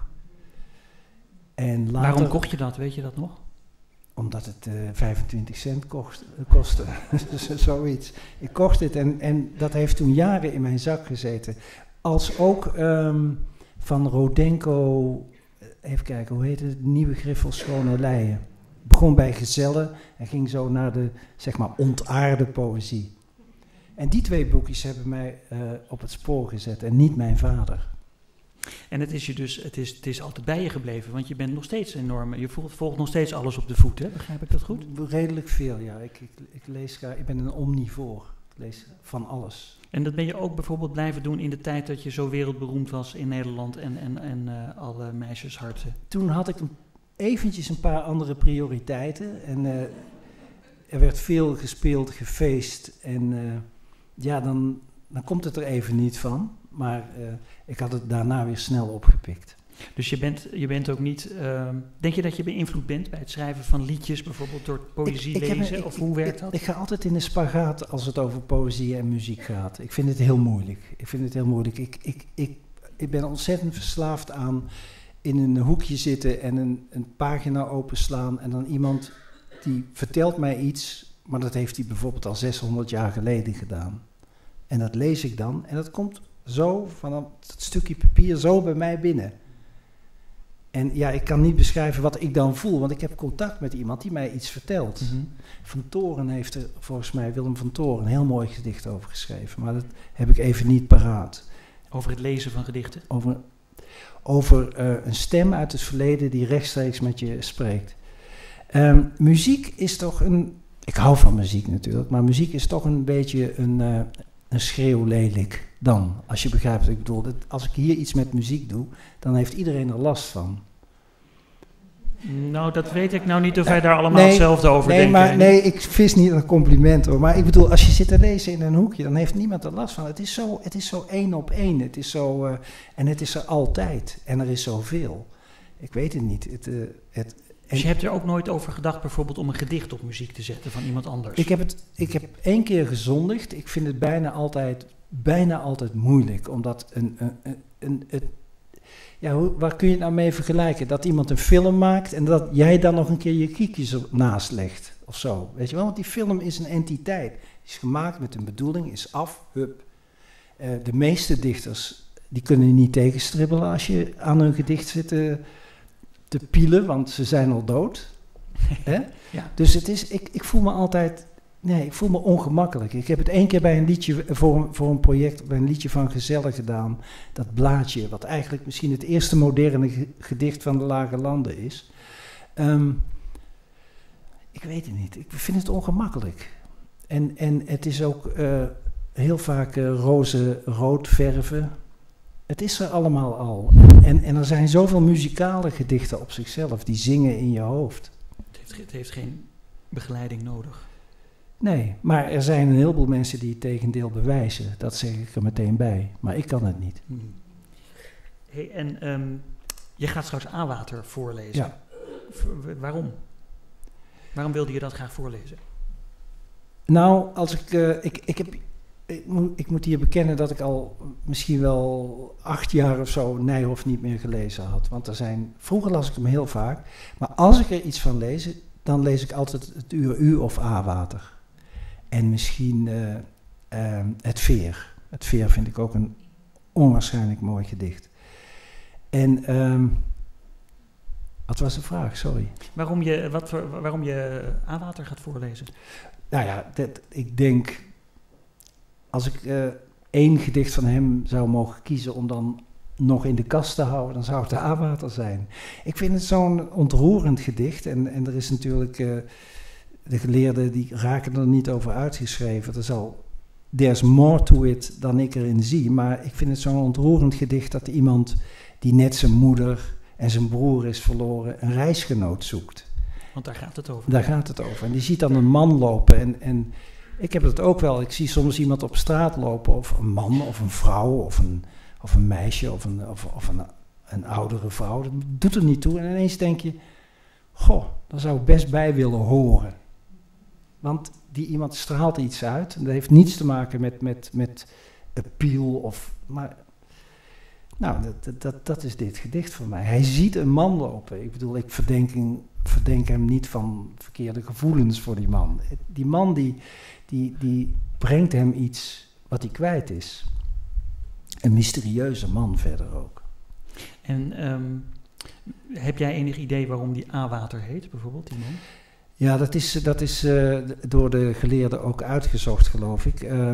Speaker 3: En later,
Speaker 1: waarom kocht je dat, weet je dat nog?
Speaker 3: Omdat het uh, vijfentwintig cent kost, uh, kostte, dus zoiets. Ik kocht dit en, en dat heeft toen jaren in mijn zak gezeten. Als ook um, van Rodenko, even kijken, hoe heet het? Nieuwe Griffel Schone Leien. Begon bij Gezellen en ging zo naar de, zeg maar, ontaarde poëzie. En die twee boekjes hebben mij uh, op het spoor gezet en niet mijn vader.
Speaker 1: En het is je dus, het is, het is altijd bij je gebleven, want je bent nog steeds enorm, je volgt, volgt nog steeds alles op de voet, hè? Begrijp ik dat goed?
Speaker 3: Redelijk veel, ja. Ik, ik, ik lees graag, ik ben een omnivoor. Ik lees van alles.
Speaker 1: En dat ben je ook bijvoorbeeld blijven doen in de tijd dat je zo wereldberoemd was in Nederland en, en, en uh, alle meisjesharten?
Speaker 3: Toen had ik een, eventjes een paar andere prioriteiten en uh, er werd veel gespeeld, gefeest en uh, ja, dan, dan komt het er even niet van. Maar uh, ik had het daarna weer snel opgepikt.
Speaker 1: Dus je bent, je bent ook niet... Uh, denk je dat je beïnvloed bent bij het schrijven van liedjes, bijvoorbeeld door poëzie ik, ik lezen? Een, ik, of hoe werkt
Speaker 3: ik,
Speaker 1: dat?
Speaker 3: Ik ga altijd in de spagaat als het over poëzie en muziek gaat. Ik vind het heel moeilijk. Ik vind het heel moeilijk. Ik, ik, ik, ik ben ontzettend verslaafd aan in een hoekje zitten en een, een pagina openslaan. En dan iemand die vertelt mij iets, maar dat heeft hij bijvoorbeeld al zeshonderd jaar geleden gedaan. En dat lees ik dan en dat komt zo van dat stukje papier zo bij mij binnen. En ja, ik kan niet beschrijven wat ik dan voel, want ik heb contact met iemand die mij iets vertelt.
Speaker 1: Mm-hmm.
Speaker 3: Van Toren heeft er volgens mij, Willem van Toren, een heel mooi gedicht over geschreven. Maar dat heb ik even niet paraat.
Speaker 1: Over het lezen van gedichten?
Speaker 3: Over, over uh, een stem uit het verleden die rechtstreeks met je spreekt. Um, muziek is toch een... Ik hou van muziek natuurlijk, maar muziek is toch een beetje een... Uh, een schreeuw lelijk dan, als je begrijpt wat ik bedoel. Dat als ik hier iets met muziek doe, dan heeft iedereen er last van.
Speaker 1: Nou, dat weet ik nou niet of wij daar allemaal
Speaker 3: nee,
Speaker 1: hetzelfde over
Speaker 3: nee,
Speaker 1: denken.
Speaker 3: Maar, nee, ik vis niet een compliment hoor. Maar ik bedoel, als je zit te lezen in een hoekje, dan heeft niemand er last van. Het is zo, het is zo één op één. Het is zo, uh, en het is er altijd. En er is zoveel. ik weet het niet. Het, uh, het,
Speaker 1: dus je hebt er ook nooit over gedacht bijvoorbeeld om een gedicht op muziek te zetten van iemand anders?
Speaker 3: Ik heb, het, ik heb één keer gezondigd. Ik vind het bijna altijd, bijna altijd moeilijk, omdat een... een, een, een, een ja, hoe, waar kun je het nou mee vergelijken? Dat iemand een film maakt en dat jij dan nog een keer je kiekjes ernaast legt of zo. Weet je wel? Want die film is een entiteit. Die is gemaakt met een bedoeling, is af, hup. Uh, de meeste dichters, die kunnen je niet tegenstribbelen als je aan hun gedicht zit te, te pielen, want ze zijn al dood. Hè?
Speaker 1: Ja.
Speaker 3: Dus het is, ik, ik voel me altijd... Nee, ik voel me ongemakkelijk. Ik heb het één keer bij een liedje, voor, voor een project, bij een liedje van Gezellen gedaan. Dat blaadje, wat eigenlijk misschien het eerste moderne ge- gedicht van de Lage Landen is. Um, ik weet het niet. Ik vind het ongemakkelijk. En, en het is ook uh, heel vaak uh, roze rood verven. Het is er allemaal al. En, en er zijn zoveel muzikale gedichten op zichzelf, die zingen in je hoofd.
Speaker 1: Het heeft, het heeft geen begeleiding nodig.
Speaker 3: Nee, maar er zijn een heleboel mensen die het tegendeel bewijzen. Dat zeg ik er meteen bij. Maar ik kan het niet.
Speaker 1: Hmm. Hey, en um, je gaat straks A-Water voorlezen.
Speaker 3: Ja.
Speaker 1: V- waarom? Waarom wilde je dat graag voorlezen?
Speaker 3: Nou, als ik, uh, ik, ik, heb, ik, moet, ik moet hier bekennen dat ik al misschien wel acht jaar of zo Nijhoff niet meer gelezen had. Want er zijn, vroeger las ik hem heel vaak. Maar als ik er iets van lees, dan lees ik altijd het Uur U of A-Water. En misschien uh, uh, Het Veer. Het Veer vind ik ook een onwaarschijnlijk mooi gedicht. En um, wat was de vraag? Sorry.
Speaker 1: Waarom je, wat voor, waarom je A-Water gaat voorlezen?
Speaker 3: Nou ja, dat, ik denk... Als ik uh, één gedicht van hem zou mogen kiezen om dan nog in de kast te houden, dan zou het de A-Water zijn. Ik vind het zo'n ontroerend gedicht. En, en er is natuurlijk... Uh, de geleerden die raken er niet over uitgeschreven. Er zal, there's more to it dan ik erin zie. Maar ik vind het zo'n ontroerend gedicht dat iemand die net zijn moeder en zijn broer is verloren, een reisgenoot zoekt.
Speaker 1: Want daar gaat het over.
Speaker 3: Daar gaat het over. En die ziet dan een man lopen. En, en ik heb dat ook wel. Ik zie soms iemand op straat lopen. Of een man of een vrouw of een, of een meisje of, een, of, of een, een oudere vrouw. Dat doet er niet toe. En ineens denk je, goh, daar zou ik best bij willen horen. Want die iemand straalt iets uit. En dat heeft niets te maken met, met, met appeal of... Maar, nou, dat, dat, dat is dit gedicht voor mij. Hij ziet een man lopen. Ik bedoel, ik verdenk, verdenk hem niet van verkeerde gevoelens voor die man. Die man die, die, die brengt hem iets wat hij kwijt is. Een mysterieuze man verder ook.
Speaker 1: En um, heb jij enig idee waarom die A-Water heet, bijvoorbeeld, die man?
Speaker 3: Ja, dat is, dat is uh, door de geleerden ook uitgezocht, geloof ik. Uh,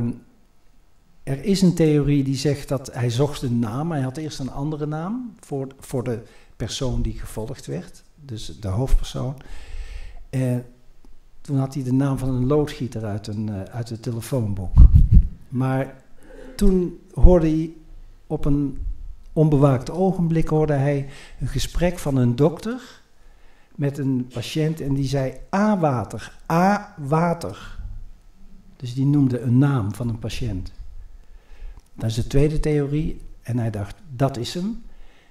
Speaker 3: er is een theorie die zegt dat hij zocht een naam. Hij had eerst een andere naam voor, voor de persoon die gevolgd werd. Dus de hoofdpersoon. Uh, toen had hij de naam van een loodgieter uit, een, uh, uit het telefoonboek. Maar toen hoorde hij op een onbewaakt ogenblik hoorde hij een gesprek van een dokter met een patiënt en die zei A-Water, A-Water. Dus die noemde een naam van een patiënt. Dat is de tweede theorie en hij dacht, dat is hem.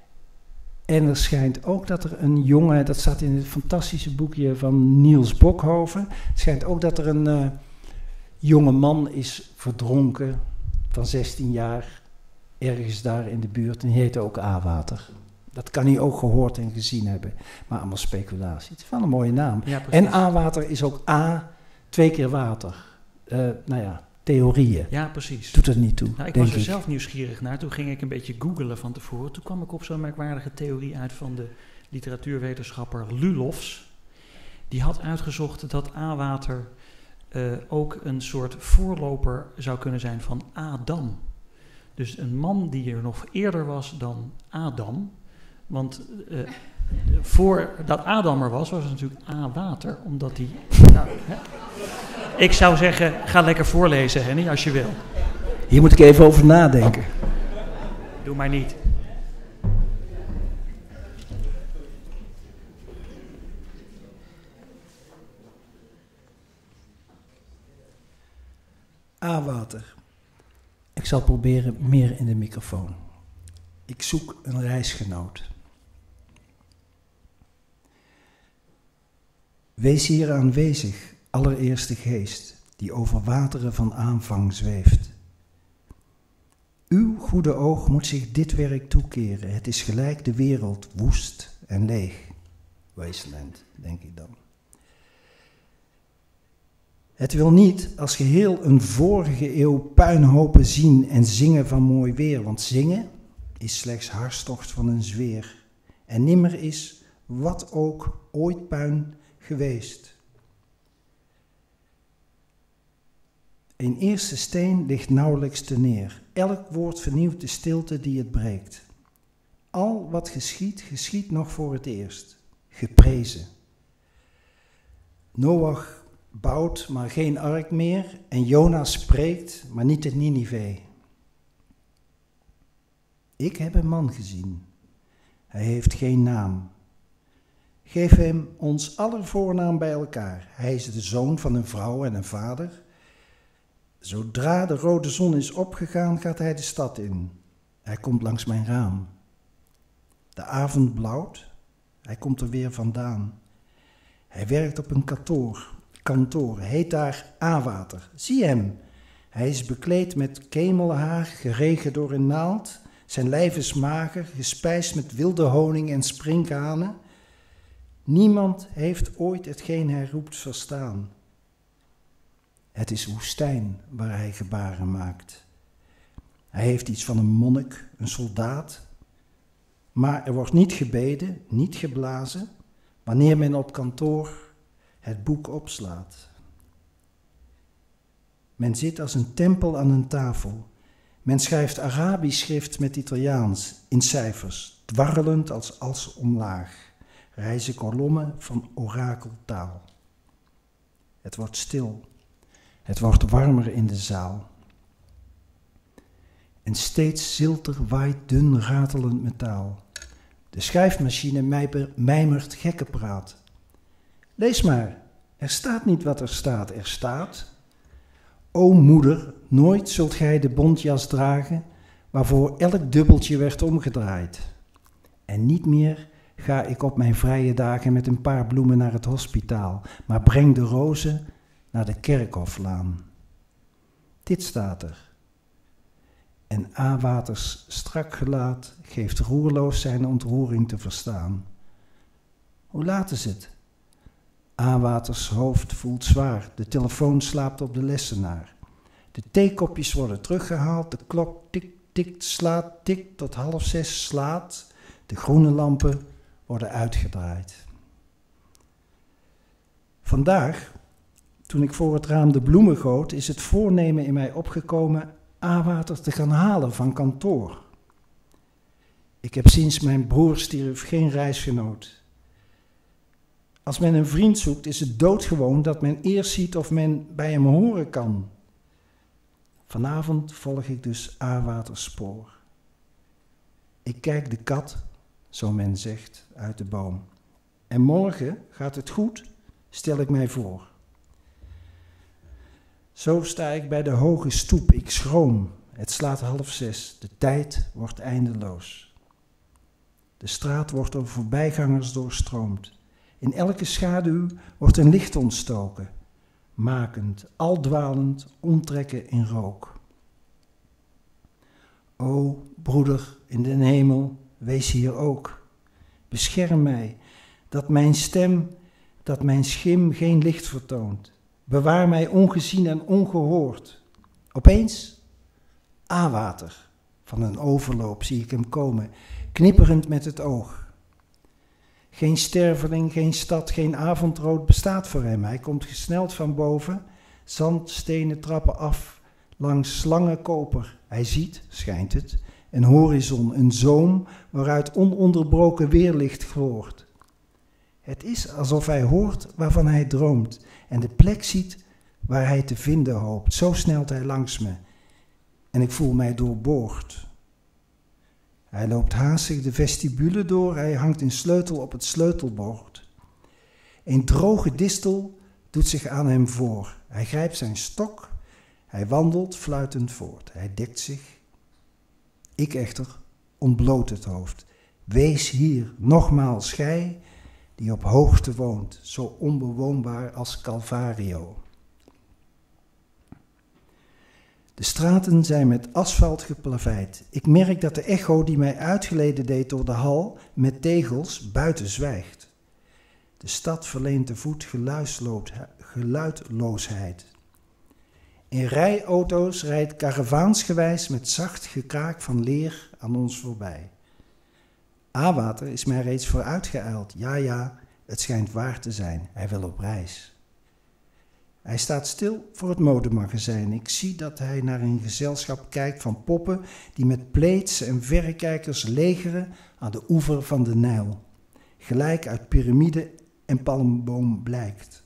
Speaker 3: En er schijnt ook dat er een jongen, dat staat in het fantastische boekje van Niels Bokhoven, het schijnt ook dat er een uh, jonge man is verdronken van zestien jaar, ergens daar in de buurt, en die heette ook A-Water. Dat kan hij ook gehoord en gezien hebben. Maar allemaal speculatie. Het is wel een mooie naam.
Speaker 1: Ja,
Speaker 3: en A-Water is ook A, twee keer water. Uh, nou ja, theorieën.
Speaker 1: Ja, precies.
Speaker 3: Doet er niet toe,
Speaker 1: nou, ik
Speaker 3: denk
Speaker 1: was er
Speaker 3: ik.
Speaker 1: zelf nieuwsgierig naar. Toen ging ik een beetje googlen van tevoren. Toen kwam ik op zo'n merkwaardige theorie uit van de literatuurwetenschapper Lulofs. Die had uitgezocht dat A-Water uh, ook een soort voorloper zou kunnen zijn van Adam. Dus een man die er nog eerder was dan Adam. Want uh, voordat Adam er was, was het natuurlijk A-Water. Omdat hij... Nou, hè? Ik zou zeggen, ga lekker voorlezen, Henny, als je wil.
Speaker 3: Hier moet ik even over nadenken.
Speaker 1: Doe maar niet.
Speaker 3: A-Water. Ik zal proberen meer in de microfoon. Ik zoek een reisgenoot. Wees hier aanwezig, allereerste geest, die over wateren van aanvang zweeft. Uw goede oog moet zich dit werk toekeren. Het is gelijk de wereld, woest en leeg. Wasteland, denk ik dan. Het wil niet als geheel een vorige eeuw puinhopen zien en zingen van mooi weer, want zingen is slechts hartstocht van een zweer en nimmer is wat ook ooit puin geweest. Een eerste steen ligt nauwelijks te neer. Elk woord vernieuwt de stilte die het breekt. Al wat geschiet, geschiet nog voor het eerst. Geprezen. Noach bouwt, maar geen ark meer. En Jona spreekt, maar niet het Ninive. Ik heb een man gezien. Hij heeft geen naam. Geef hem ons aller voornaam bij elkaar. Hij is de zoon van een vrouw en een vader. Zodra de rode zon is opgegaan, gaat hij de stad in. Hij komt langs mijn raam. De avond blauwt. Hij komt er weer vandaan. Hij werkt op een kantoor. Kantoor heet daar A-water. Zie hem. Hij is bekleed met kemelhaar, geregen door een naald. Zijn lijf is mager, gespijsd met wilde honing en sprinkhanen. Niemand heeft ooit hetgeen hij roept verstaan. Het is woestijn waar hij gebaren maakt. Hij heeft iets van een monnik, een soldaat. Maar er wordt niet gebeden, niet geblazen, wanneer men op kantoor het boek opslaat. Men zit als een tempel aan een tafel. Men schrijft Arabisch schrift met Italiaans, in cijfers, dwarrelend als as omlaag. Reizen kolommen van orakeltaal. Het wordt stil. Het wordt warmer in de zaal. En steeds zilter waait dun ratelend metaal. De schrijfmachine mijmert gekkenpraat. Lees maar, er staat niet wat er staat, er staat. O moeder, nooit zult gij de bontjas dragen, waarvoor elk dubbeltje werd omgedraaid. En niet meer ga ik op mijn vrije dagen met een paar bloemen naar het hospitaal, maar breng de rozen naar de kerkhoflaan. Dit staat er. En A-waters strak gelaat geeft roerloos zijn ontroering te verstaan. Hoe laat is het? A-waters hoofd voelt zwaar, de telefoon slaapt op de lessenaar. De theekopjes worden teruggehaald, de klok tikt, tikt, slaat, tikt tot half zes slaat. De groene lampen worden uitgedraaid. Vandaag, toen ik voor het raam de bloemen goot, is het voornemen in mij opgekomen A-water te gaan halen van kantoor. Ik heb sinds mijn broer stierf geen reisgenoot. Als men een vriend zoekt, is het doodgewoon dat men eerst ziet of men bij hem horen kan. Vanavond volg ik dus A-waters spoor. Ik kijk de kat, zo men zegt, uit de boom. En morgen gaat het goed, stel ik mij voor. Zo sta ik bij de hoge stoep, ik schroom. Het slaat half zes, de tijd wordt eindeloos. De straat wordt door voorbijgangers doorstroomd. In elke schaduw wordt een licht ontstoken, makend, aldwalend, omtrekken in rook. O, broeder in den hemel, wees hier ook. Bescherm mij, dat mijn stem, dat mijn schim geen licht vertoont. Bewaar mij ongezien en ongehoord. Opeens, A-water. Van een overloop zie ik hem komen, knipperend met het oog. Geen sterveling, geen stad, geen avondrood bestaat voor hem. Hij komt gesneld van boven, zandstenen trappen af, langs slangen koper. Hij ziet, schijnt het, een horizon, een zoom waaruit ononderbroken weerlicht gloort. Het is alsof hij hoort waarvan hij droomt en de plek ziet waar hij te vinden hoopt. Zo snelt hij langs me en ik voel mij doorboord. Hij loopt haastig de vestibule door, hij hangt een sleutel op het sleutelbord. Een droge distel doet zich aan hem voor. Hij grijpt zijn stok, hij wandelt fluitend voort. Hij dekt zich. Ik echter ontbloot het hoofd. Wees hier, nogmaals gij, die op hoogte woont, zo onbewoonbaar als Calvario. De straten zijn met asfalt geplaveid. Ik merk dat de echo die mij uitgeleden deed door de hal met tegels buiten zwijgt. De stad verleent de voet geluidloosheid. In rijauto's rijdt karavaansgewijs met zacht gekraak van leer aan ons voorbij. A-Water is mij reeds vooruitgeijld. Ja, ja, het schijnt waar te zijn. Hij wil op reis. Hij staat stil voor het modemagazijn. Ik zie dat hij naar een gezelschap kijkt van poppen die met pleets en verrekijkers legeren aan de oever van de Nijl. Gelijk uit piramide en palmboom blijkt.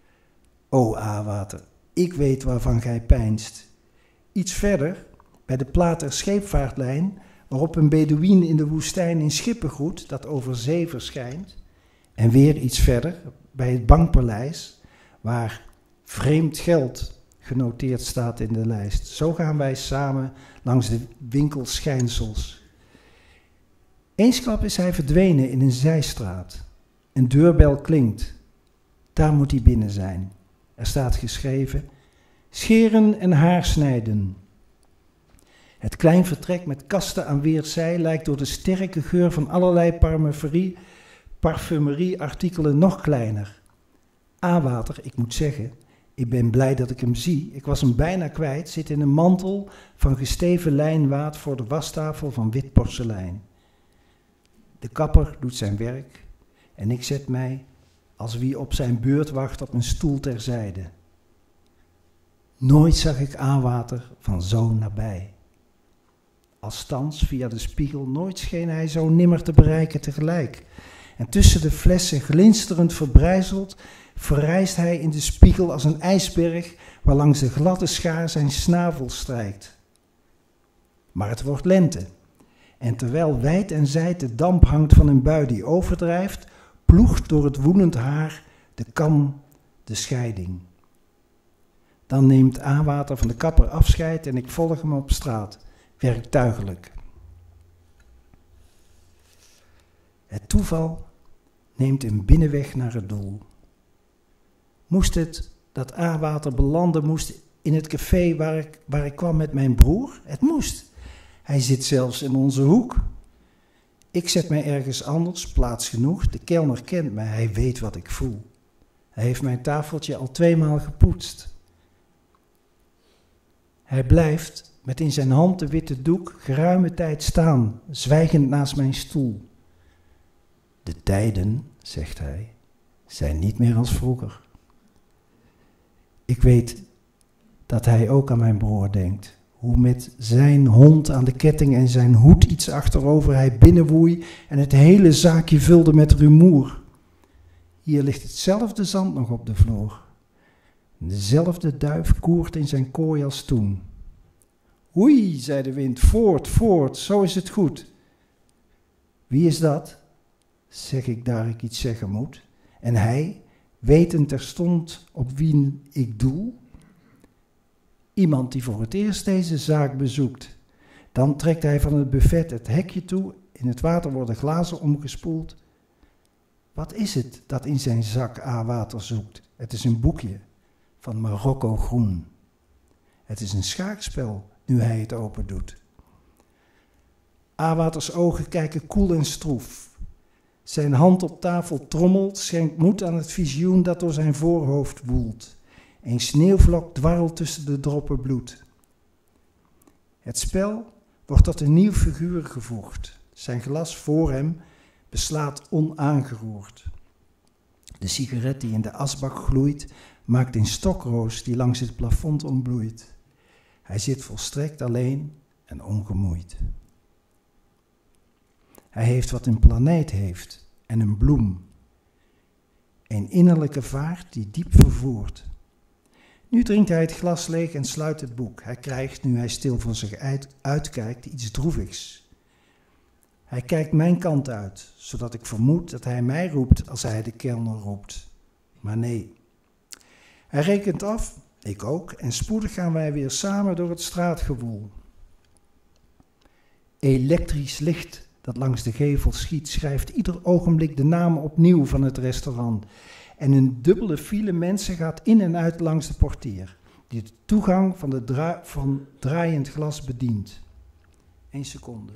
Speaker 3: O A-Water, ik weet waarvan gij peinst. Iets verder, bij de Plater scheepvaartlijn, waarop een Bedouin in de woestijn in schippengoed dat over zee verschijnt. En weer iets verder, bij het Bankpaleis, waar vreemd geld genoteerd staat in de lijst. Zo gaan wij samen langs de winkelschijnsels. Eensklap is hij verdwenen in een zijstraat. Een deurbel klinkt. Daar moet hij binnen zijn. Er staat geschreven: scheren en haarsnijden. Het klein vertrek met kasten aan weerszij lijkt door de sterke geur van allerlei parfumerie, parfumerieartikelen nog kleiner. A-Water, ik moet zeggen, ik ben blij dat ik hem zie. Ik was hem bijna kwijt, zit in een mantel van gesteven lijnwaad voor de wastafel van wit porselein. De kapper doet zijn werk en ik zet mij, als wie op zijn beurt wacht, op een stoel terzijde. Nooit zag ik A-Water van zo nabij. Als thans via de spiegel, nooit scheen hij zo nimmer te bereiken tegelijk. En tussen de flessen glinsterend verbrijzeld, verrijst hij in de spiegel als een ijsberg, waarlangs de gladde schaar zijn snavel strijkt. Maar het wordt lente, en terwijl wijd en zijd de damp hangt van een bui die overdrijft, ploegt door het woelend haar de kam de scheiding. Dan neemt A-Water van de kapper afscheid en ik volg hem op straat, werktuigelijk. Het toeval neemt een binnenweg naar het doel. Moest het dat A-Water belanden moest in het café waar ik, waar ik kwam met mijn broer? Het moest. Hij zit zelfs in onze hoek. Ik zet mij ergens anders, plaats genoeg. De kelner kent mij, hij weet wat ik voel. Hij heeft mijn tafeltje al tweemaal gepoetst. Hij blijft met in zijn hand de witte doek geruime tijd staan, zwijgend naast mijn stoel. De tijden, zegt hij, zijn niet meer als vroeger. Ik weet dat hij ook aan mijn broer denkt. Hoe met zijn hond aan de ketting en zijn hoed iets achterover hij binnenwoei en het hele zaakje vulde met rumoer. Hier ligt hetzelfde zand nog op de vloer. Dezelfde duif koert in zijn kooi als toen. Oei, zei de wind, voort, voort, zo is het goed. Wie is dat? Zeg ik daar ik iets zeggen moet. En hij, wetend terstond op wie ik doel. Iemand die voor het eerst deze zaak bezoekt. Dan trekt hij van het buffet het hekje toe, in het water worden glazen omgespoeld. Wat is het dat in zijn zak A-Water zoekt? Het is een boekje van Marokko groen. Het is een schaakspel, nu hij het open doet. A-Waters ogen kijken koel en stroef. Zijn hand op tafel trommelt, schenkt moed aan het visioen dat door zijn voorhoofd woelt. Een sneeuwvlok dwarrelt tussen de droppen bloed. Het spel wordt tot een nieuw figuur gevoegd. Zijn glas voor hem beslaat onaangeroerd. De sigaret die in de asbak gloeit, maakt een stokroos die langs het plafond ontbloeit. Hij zit volstrekt alleen en ongemoeid. Hij heeft wat een planeet heeft en een bloem. Een innerlijke vaart die diep vervoert. Nu drinkt hij het glas leeg en sluit het boek. Hij krijgt, nu hij stil voor zich uit, uitkijkt, iets droevigs. Hij kijkt mijn kant uit, zodat ik vermoed dat hij mij roept als hij de kelner roept. Maar nee. Hij rekent af, ik ook, en spoedig gaan wij weer samen door het straatgewoel. Elektrisch licht dat langs de gevel schiet, schrijft ieder ogenblik de naam opnieuw van het restaurant. En een dubbele file mensen gaat in en uit langs de portier, die de toegang van, de dra- van draaiend glas bedient. Eén seconde.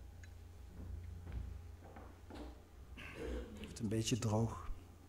Speaker 3: Het is een beetje droog.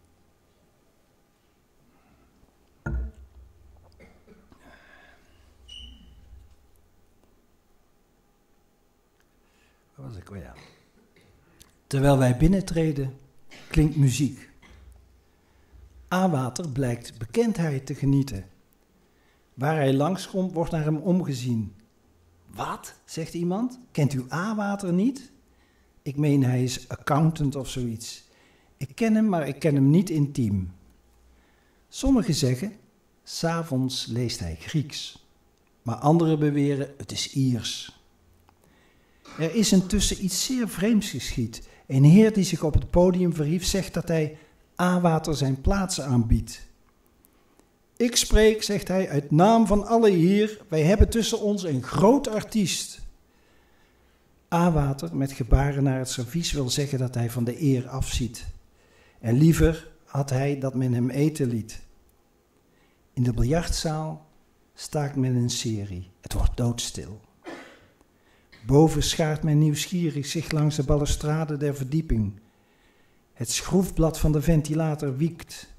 Speaker 3: Waar was ik? Oh ja. Terwijl wij binnentreden, klinkt muziek. A-Water blijkt bekendheid te genieten. Waar hij langskomt, wordt naar hem omgezien. Wat? Zegt iemand. Kent u A-Water niet? Ik meen, hij is accountant of zoiets. Ik ken hem, maar ik ken hem niet intiem. Sommigen zeggen, 's avonds leest hij Grieks. Maar anderen beweren, het is Iers. Er is intussen iets zeer vreemds geschied. Een heer die zich op het podium verhief, zegt dat hij A-Water zijn plaats aanbiedt. Ik spreek, zegt hij, uit naam van alle hier, wij hebben tussen ons een groot artiest. A-Water met gebaren naar het servies wil zeggen dat hij van de eer afziet. En liever had hij dat men hem eten liet. In de biljartzaal staakt men een serie. Het wordt doodstil. Boven schaart men nieuwsgierig zich langs de balustrade der verdieping. Het schroefblad van de ventilator wiekt.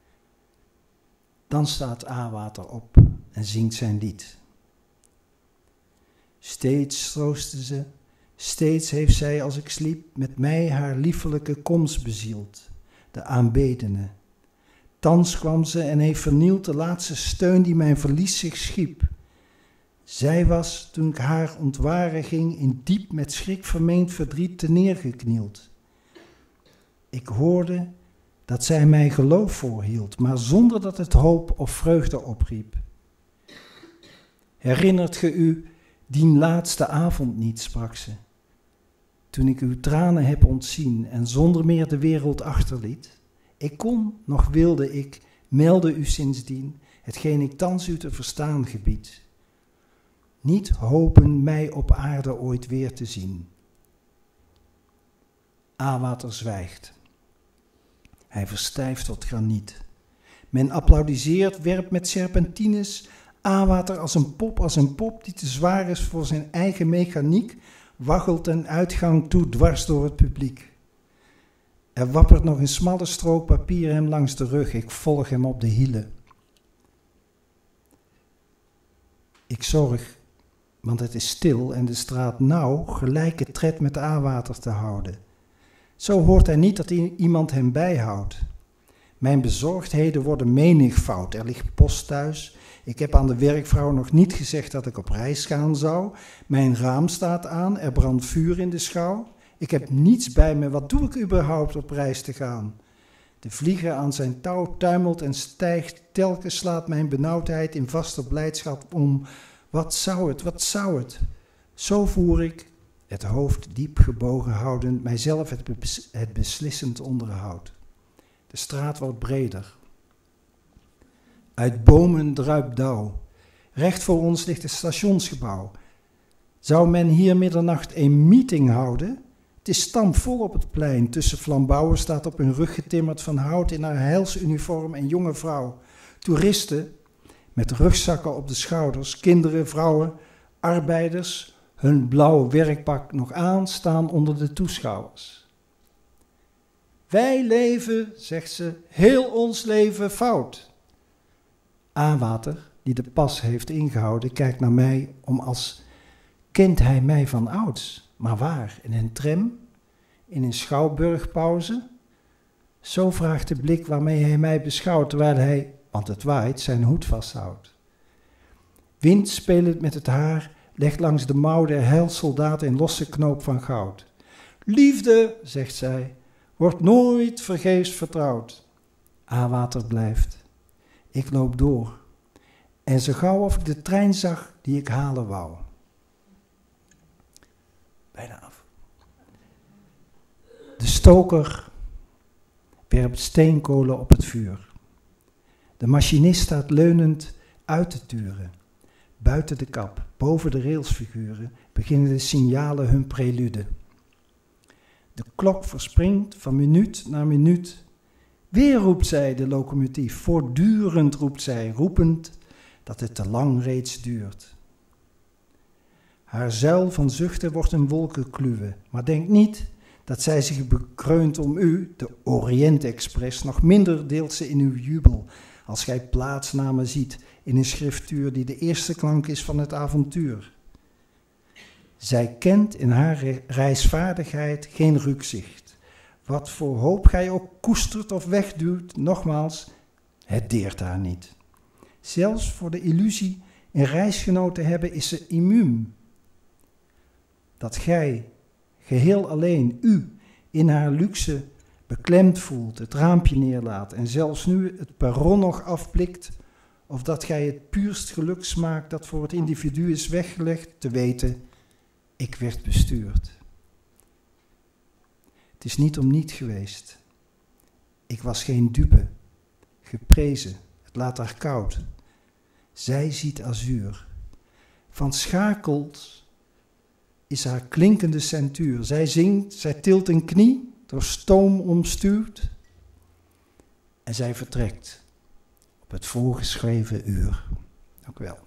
Speaker 3: Dan staat A-Water op en zingt zijn lied. Steeds troostte ze, steeds heeft zij als ik sliep met mij haar liefelijke komst bezield, de aanbedene. Thans kwam ze en heeft vernield de laatste steun die mijn verlies zich schiep. Zij was, toen ik haar ontwaren ging, in diep met schrik vermeend verdriet teneergeknield. Ik hoorde dat zij mij geloof voorhield, maar zonder dat het hoop of vreugde opriep. Herinnert ge u dien laatste avond niet, sprak ze, toen ik uw tranen heb ontzien en zonder meer de wereld achterliet? Ik kon, nog wilde ik, melde u sindsdien, hetgeen ik thans u te verstaan gebied. Niet hopen mij op aarde ooit weer te zien. A-Water zwijgt. Hij verstijft tot graniet. Men applaudisseert, werpt met serpentines A-Water als een pop, als een pop die te zwaar is voor zijn eigen mechaniek, waggelt een uitgang toe dwars door het publiek. Er wappert nog een smalle strook papier hem langs de rug, ik volg hem op de hielen. Ik zorg, want het is stil en de straat nauw, gelijke tred met A-Water te houden. Zo hoort hij niet dat iemand hem bijhoudt. Mijn bezorgdheden worden menigvoud. Er ligt post thuis. Ik heb aan de werkvrouw nog niet gezegd dat ik op reis gaan zou. Mijn raam staat aan. Er brandt vuur in de schouw. Ik heb niets bij me. Wat doe ik überhaupt op reis te gaan? De vlieger aan zijn touw tuimelt en stijgt. Telkens slaat mijn benauwdheid in vaste blijdschap om. Wat zou het, wat zou het? Zo voer ik, het hoofd diep gebogen houdend, mijzelf het, bes- het beslissend onderhoud. De straat wordt breder. Uit bomen druipt dauw. Recht voor ons ligt het stationsgebouw. Zou men hier middernacht een meeting houden? Het is stampvol op het plein. Tussen flambouwen staat op hun rug getimmerd van hout in haar heilsuniform een jonge vrouw. Toeristen met rugzakken op de schouders, kinderen, vrouwen, arbeiders, hun blauwe werkpak nog aan, staan onder de toeschouwers. Wij leven, zegt ze, heel ons leven fout. A-Water, die de pas heeft ingehouden, kijkt naar mij om als kent hij mij van ouds. Maar waar? In een tram? In een schouwburgpauze? Zo vraagt de blik waarmee hij mij beschouwt, terwijl hij, want het waait, zijn hoed vasthoudt. Wind spelend met het haar, legt langs de mouw der heilsoldaat een losse knoop van goud. Liefde, zegt zij, wordt nooit vergeefs vertrouwd. A-Water blijft. Ik loop door. En zo gauw of ik de trein zag die ik halen wou. Bijna af. De stoker werpt steenkolen op het vuur. De machinist staat leunend uit te turen. Buiten de kap, boven de railsfiguren, beginnen de signalen hun prelude. De klok verspringt van minuut naar minuut. Weer roept zij, de locomotief. Voortdurend roept zij, roepend dat het te lang reeds duurt. Haar zuil van zuchten wordt in wolkenkluwen. Maar denk niet dat zij zich bekreunt om u, de Orient Express. Nog minder deelt ze in uw jubel als gij plaatsnamen ziet in een schriftuur die de eerste klank is van het avontuur. Zij kent in haar reisvaardigheid geen rukzicht. Wat voor hoop gij ook koestert of wegduwt, nogmaals, het deert haar niet. Zelfs voor de illusie een reisgenoot te hebben is ze immuun. Dat gij, geheel alleen, u in haar luxe beklemd voelt, het raampje neerlaat en zelfs nu het perron nog afblikt, of dat gij het puurst geluk smaakt dat voor het individu is weggelegd, te weten, ik werd bestuurd. Het is niet om niet geweest. Ik was geen dupe, geprezen, het laat haar koud. Zij ziet azuur. Van schakelt is haar klinkende centuur. Zij zingt, zij tilt een knie, door stoom omstuwd. En zij vertrekt op het voorgeschreven uur. Dank u wel.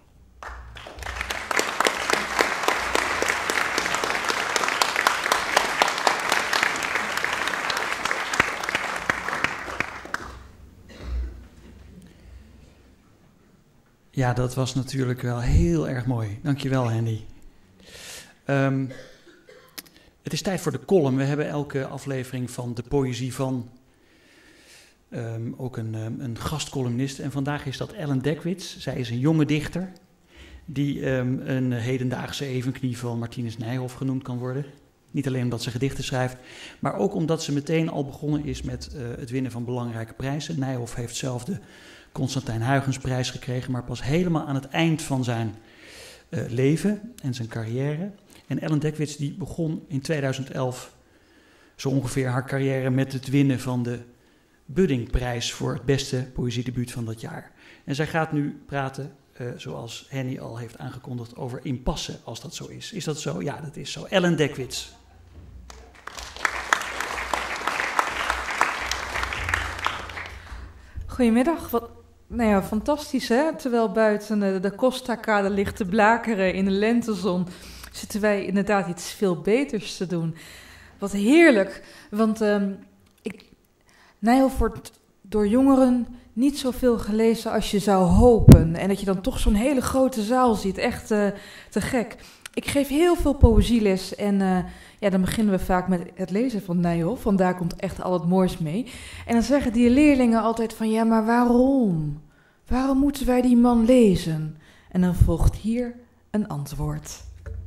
Speaker 1: Ja, dat was natuurlijk wel heel erg mooi. Dankjewel, Henny. Um, het is tijd voor de column. We hebben elke aflevering van de Poëzie van um, ook een, um, een gastcolumnist. En vandaag is dat Ellen Dekwits. Zij is een jonge dichter die um, een hedendaagse evenknie van Martinus Nijhoff genoemd kan worden. Niet alleen omdat ze gedichten schrijft, maar ook omdat ze meteen al begonnen is met uh, het winnen van belangrijke prijzen. Nijhoff heeft zelf de Constantijn Huygensprijs gekregen, maar pas helemaal aan het eind van zijn uh, leven en zijn carrière. En Ellen Dekwits die begon in tweeduizend elf zo ongeveer haar carrière met het winnen van de Buddingprijs voor het beste poëziedebuut van dat jaar. En zij gaat nu praten, uh, zoals Henny al heeft aangekondigd, over impasse, als dat zo is. Is dat zo? Ja, dat is zo. Ellen Dekwits.
Speaker 4: Goedemiddag. Wat, nou ja, fantastisch hè. Terwijl buiten de, de Costa-kade ligt te blakeren in de lentezon, zitten wij inderdaad iets veel beters te doen. Wat heerlijk, want um, ik, Nijhoff wordt door jongeren niet zoveel gelezen als je zou hopen. En dat je dan toch zo'n hele grote zaal ziet, echt uh, te gek. Ik geef heel veel poëzieles en uh, ja, dan beginnen we vaak met het lezen van Nijhoff, want daar komt echt al het moois mee. En dan zeggen die leerlingen altijd van, ja, maar waarom? Waarom moeten wij die man lezen? En dan volgt hier een antwoord.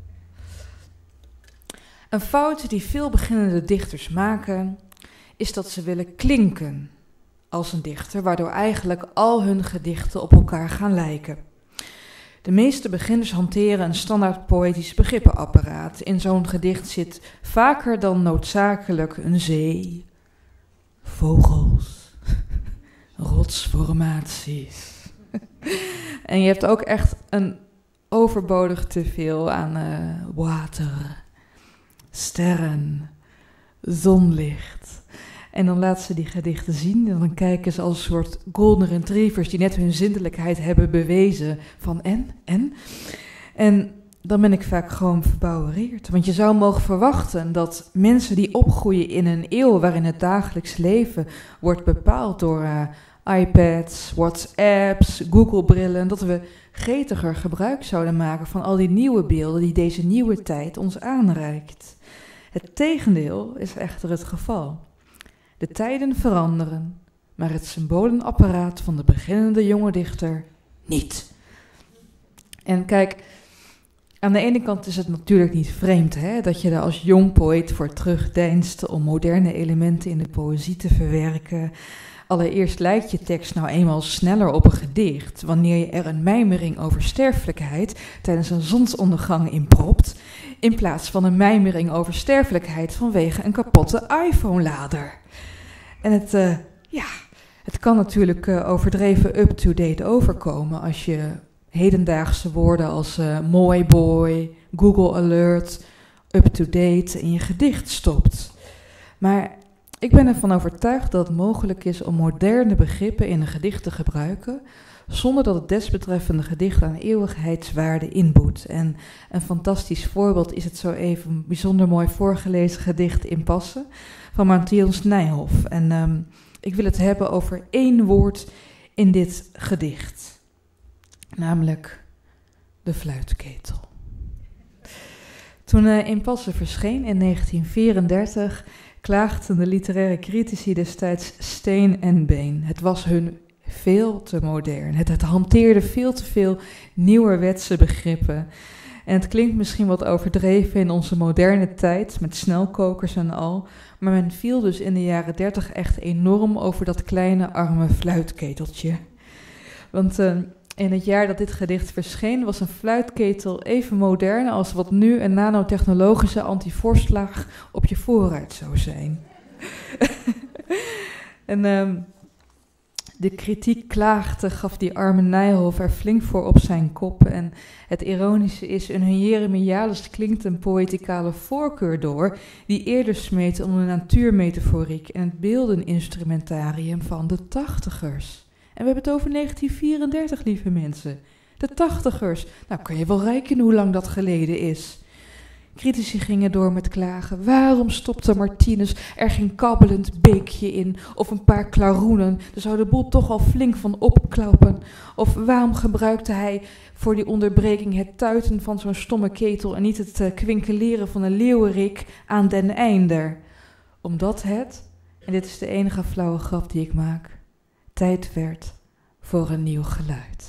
Speaker 4: Een fout die veel beginnende dichters maken, is dat ze willen klinken als een dichter, waardoor eigenlijk al hun gedichten op elkaar gaan lijken. De meeste beginners hanteren een standaard poëtisch begrippenapparaat. In zo'n gedicht zit vaker dan noodzakelijk een zee, vogels, rotsformaties. En je hebt ook echt een overbodig teveel aan uh, water, sterren, zonlicht. En dan laten ze die gedichten zien en dan kijken ze als een soort golden retrievers die net hun zindelijkheid hebben bewezen van en, en. En dan ben ik vaak gewoon verbouwereerd. Want je zou mogen verwachten dat mensen die opgroeien in een eeuw waarin het dagelijks leven wordt bepaald door uh, iPads, WhatsApps, Google-brillen, dat we gretiger gebruik zouden maken van al die nieuwe beelden die deze nieuwe tijd ons aanreikt. Het tegendeel is echter het geval. De tijden veranderen, maar het symbolenapparaat van de beginnende jonge dichter niet. En kijk, aan de ene kant is het natuurlijk niet vreemd hè, dat je er als jong poëet voor terugdeinst om moderne elementen in de poëzie te verwerken. Allereerst lijkt je tekst nou eenmaal sneller op een gedicht wanneer je er een mijmering over sterfelijkheid tijdens een zonsondergang in propt, in plaats van een mijmering over sterfelijkheid vanwege een kapotte iPhone-lader. En het, uh, ja, het kan natuurlijk uh, overdreven up-to-date overkomen als je hedendaagse woorden als uh, mooi boy, Google alert, up-to-date in je gedicht stopt. Maar ik ben ervan overtuigd dat het mogelijk is om moderne begrippen in een gedicht te gebruiken, zonder dat het desbetreffende gedicht aan eeuwigheidswaarde inboet. En een fantastisch voorbeeld is het zo even een bijzonder mooi voorgelezen gedicht Impasse van Matthias Nijhoff. En um, ik wil het hebben over één woord in dit gedicht, namelijk de fluitketel. Toen uh, Impasse verscheen in negentien vierendertig, klaagden de literaire critici destijds steen en been. Het was hun veel te modern. Het, het hanteerde veel te veel nieuwerwetse begrippen. En het klinkt misschien wat overdreven in onze moderne tijd, met snelkokers en al, maar men viel dus in de jaren dertig echt enorm over dat kleine, arme fluitketeltje. Want uh, in het jaar dat dit gedicht verscheen, was een fluitketel even modern als wat nu een nanotechnologische antivorstlaag op je voorruit zou zijn. en um, de kritiek klaagde, gaf die arme Nijhoff er flink voor op zijn kop. En het ironische is, in hun Jeremiades klinkt een poëticale voorkeur door, die eerder smeet om de natuurmetaforiek en het beeldeninstrumentarium van de tachtigers. En we hebben het over negentien vierendertig, lieve mensen. De tachtigers. Nou, kan je wel rekenen hoe lang dat geleden is. Critici gingen door met klagen. Waarom stopte Martinus er geen kabbelend beekje in? Of een paar klaroenen? Daar zou de boel toch al flink van opklappen. Of waarom gebruikte hij voor die onderbreking het tuiten van zo'n stomme ketel en niet het uh, kwinkeleren van een leeuwerik aan den einder? Omdat het, en dit is de enige flauwe grap die ik maak, tijd werd voor een nieuw geluid.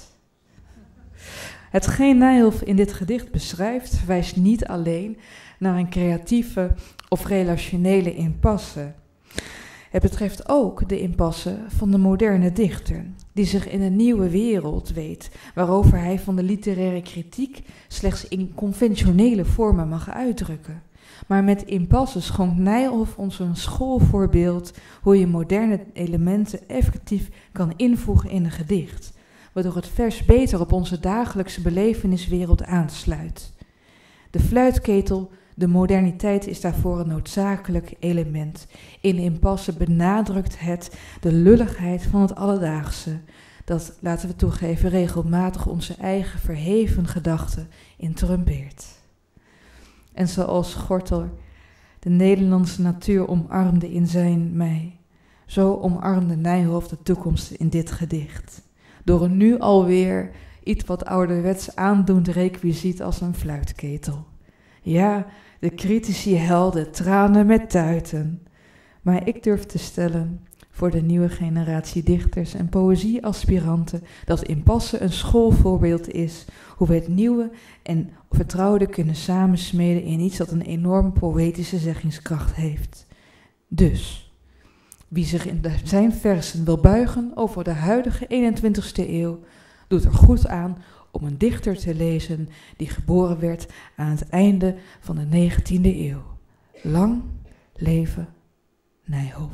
Speaker 4: Hetgeen Nijhoff in dit gedicht beschrijft, verwijst niet alleen naar een creatieve of relationele impasse. Het betreft ook de impasse van de moderne dichter, die zich in een nieuwe wereld weet, waarover hij van de literaire kritiek slechts in conventionele vormen mag uitdrukken. Maar met impasse schonk Nijhoff ons een schoolvoorbeeld hoe je moderne elementen effectief kan invoegen in een gedicht, waardoor het vers beter op onze dagelijkse beleveniswereld aansluit. De fluitketel, de moderniteit, is daarvoor een noodzakelijk element. In impasse benadrukt het de lulligheid van het alledaagse, dat, laten we toegeven, regelmatig onze eigen verheven gedachten interrumpeert. En zoals Gorter de Nederlandse natuur omarmde in zijn mij, zo omarmde Nijhoff de toekomst in dit gedicht, door een nu alweer iets wat ouderwets aandoend requisiet als een fluitketel. Ja, de critici helden tranen met tuiten, maar ik durf te stellen, voor de nieuwe generatie dichters en poëzieaspiranten, dat impasse een schoolvoorbeeld is, hoe we het nieuwe en vertrouwde kunnen samensmeden in iets dat een enorm poëtische zeggingskracht heeft. Dus, wie zich in de, zijn versen wil buigen over de huidige eenentwintigste eeuw, doet er goed aan om een dichter te lezen die geboren werd aan het einde van de negentiende eeuw. Lang leven Nijhoff.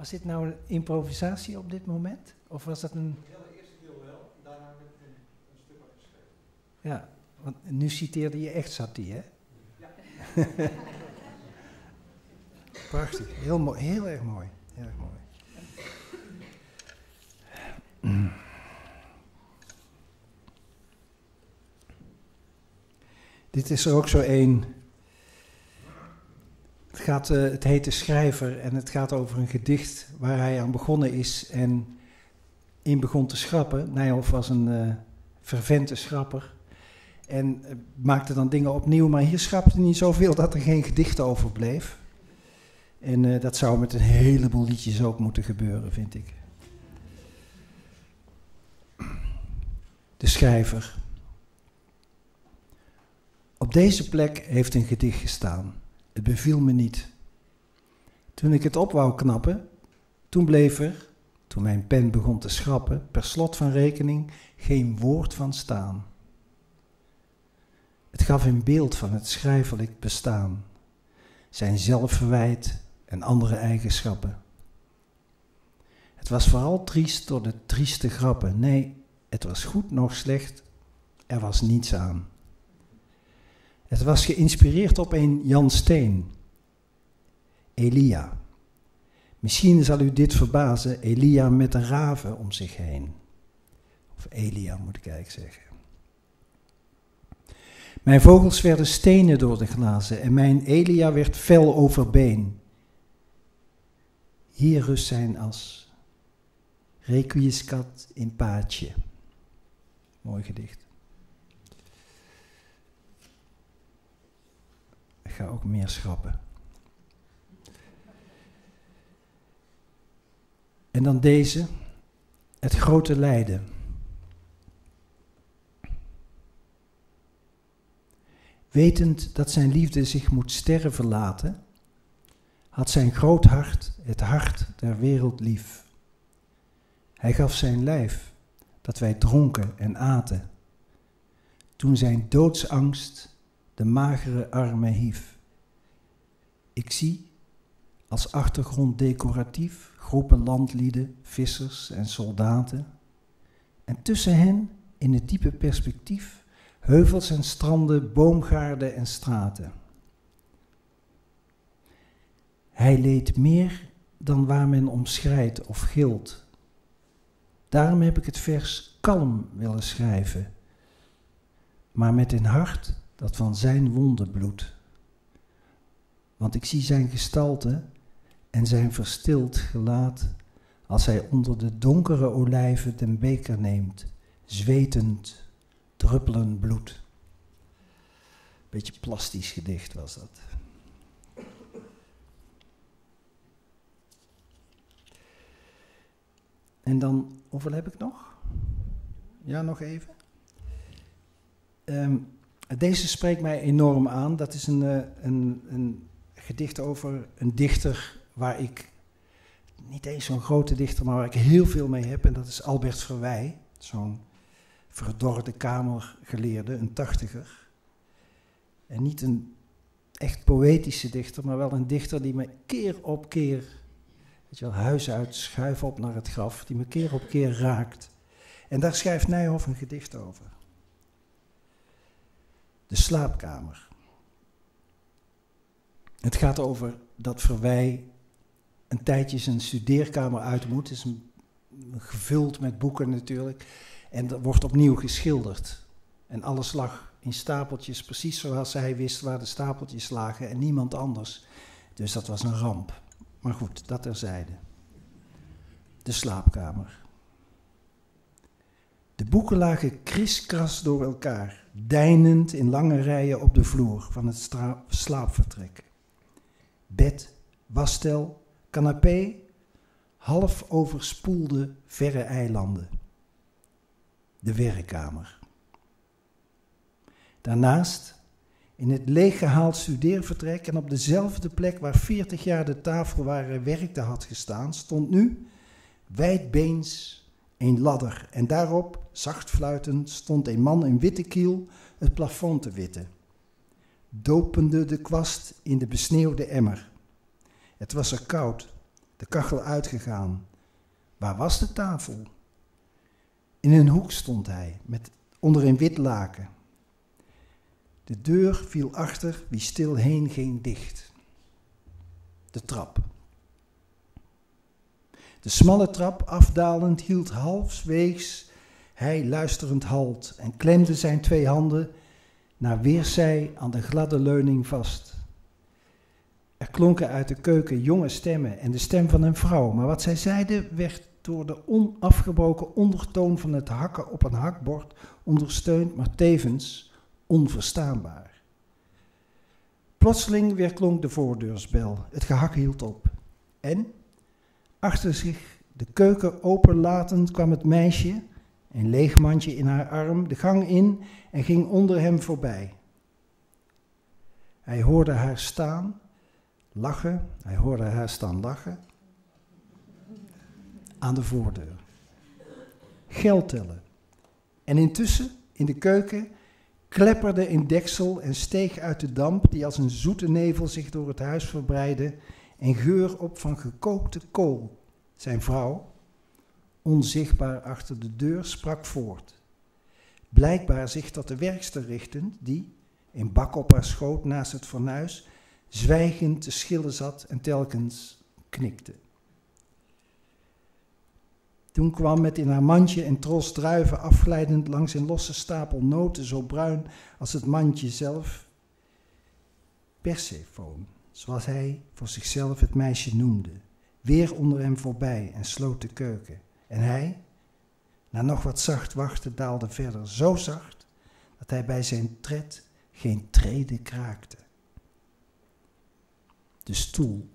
Speaker 3: Was dit nou een improvisatie op dit moment? Of was dat een...
Speaker 2: Het hele eerste deel wel, daarna heb ik een, een stuk wat geschreven.
Speaker 3: Ja, want nu citeerde je echt Satie, hè?
Speaker 2: Ja.
Speaker 3: Prachtig, heel mooi, heel erg mooi. Heel erg mooi. Dit is er ook zo één. Het, gaat, uh, het heet De Schrijver en het gaat over een gedicht waar hij aan begonnen is en in begon te schrappen. Nijhoff was een uh, fervente schrapper en uh, maakte dan dingen opnieuw, maar hier schrapte hij niet zoveel dat er geen gedicht overbleef. En uh, dat zou met een heleboel liedjes ook moeten gebeuren, vind ik. De Schrijver. Op deze plek heeft een gedicht gestaan. Het beviel me niet. Toen ik het op wou knappen, toen bleef er, toen mijn pen begon te schrappen, per slot van rekening geen woord van staan. Het gaf een beeld van het schrijverlijk bestaan, zijn zelfverwijt en andere eigenschappen. Het was vooral triest door de trieste grappen. Nee, het was goed nog slecht, er was niets aan. Het was geïnspireerd op een Jan Steen, Elia. Misschien zal u dit verbazen, Elia met een raven om zich heen. Of Elia moet ik eigenlijk zeggen. Mijn vogels werden stenen door de glazen en mijn Elia werd fel overbeen. Hier rust zijn as, requiescat in pace. Mooi gedicht. Ik ga ook meer schrappen. En dan deze, het grote lijden. Wetend dat zijn liefde zich moet sterren verlaten, had zijn groot hart het hart der wereld lief. Hij gaf zijn lijf, dat wij dronken en aten, toen zijn doodsangst de magere armen hief. Ik zie, als achtergrond decoratief, groepen landlieden, vissers en soldaten. En tussen hen, in het diepe perspectief, heuvels en stranden, boomgaarden en straten. Hij leed meer dan waar men om schreit of gilt. Daarom heb ik het vers kalm willen schrijven, maar met een hart dat van zijn wonden bloedt. Want ik zie zijn gestalte en zijn verstild gelaat als hij onder de donkere olijven den beker neemt, zwetend, druppelend bloed. Beetje plastisch gedicht was dat. En dan, hoeveel heb ik nog? Ja, nog even. Um, deze spreekt mij enorm aan. Dat is een, uh, een, een gedicht over een dichter waar ik, niet eens zo'n grote dichter, maar waar ik heel veel mee heb. En dat is Albert Verwij, zo'n verdorde kamergeleerde, een tachtiger. En niet een echt poëtische dichter, maar wel een dichter die me keer op keer, weet je wel, huis uit, schuif op naar het graf, die me keer op keer raakt. En daar schrijft Nijhoff een gedicht over. De slaapkamer. Het gaat over dat Verwij een tijdje zijn studeerkamer uit moet. Het is een, gevuld met boeken natuurlijk. En er wordt opnieuw geschilderd. En alles lag in stapeltjes, precies zoals hij wist waar de stapeltjes lagen en niemand anders. Dus dat was een ramp. Maar goed, dat terzijde. De slaapkamer. De boeken lagen kriskras door elkaar, deinend in lange rijen op de vloer van het stra- slaapvertrek. Bed, wasstel, canapé, half overspoelde verre eilanden. De werkkamer. Daarnaast, in het leeggehaald studeervertrek en op dezelfde plek waar veertig jaar de tafel waar hij werkte had gestaan, stond nu, wijdbeens, een ladder. En daarop, zacht fluitend, stond een man in witte kiel het plafond te witten, dopende de kwast in de besneeuwde emmer. Het was er koud, de kachel uitgegaan. Waar was de tafel? In een hoek stond hij, met onder een wit laken. De deur viel achter wie stil heen ging dicht. De trap. De smalle trap afdalend hield halfweegs hij luisterend halt en klemde zijn twee handen naar weerszij aan de gladde leuning vast. Er klonken uit de keuken jonge stemmen en de stem van een vrouw, maar wat zij zeiden werd door de onafgebroken ondertoon van het hakken op een hakbord ondersteund, maar tevens onverstaanbaar. Plotseling weerklonk de voordeursbel, het gehak hield op en achter zich de keuken openlatend kwam het meisje, een leeg mandje in haar arm, de gang in en ging onder hem voorbij. Hij hoorde haar staan, lachen, hij hoorde haar staan lachen, aan de voordeur. Geld tellen. En intussen, in de keuken, klepperde een deksel en steeg uit de damp die als een zoete nevel zich door het huis verbreidde en geur op van gekookte kool. Zijn vrouw, onzichtbaar achter de deur, sprak voort. Blijkbaar zich tot de werkster richtend, die, een bak op haar schoot naast het fornuis, zwijgend te schillen zat en telkens knikte. Toen kwam met in haar mandje een tros druiven afglijdend langs een losse stapel noten, zo bruin als het mandje zelf, Persefoon, zoals hij voor zichzelf het meisje noemde, weer onder hem voorbij en sloot de keuken. En hij, na nog wat zacht wachten, daalde verder, zo zacht dat hij bij zijn tred geen trede kraakte. De stoel.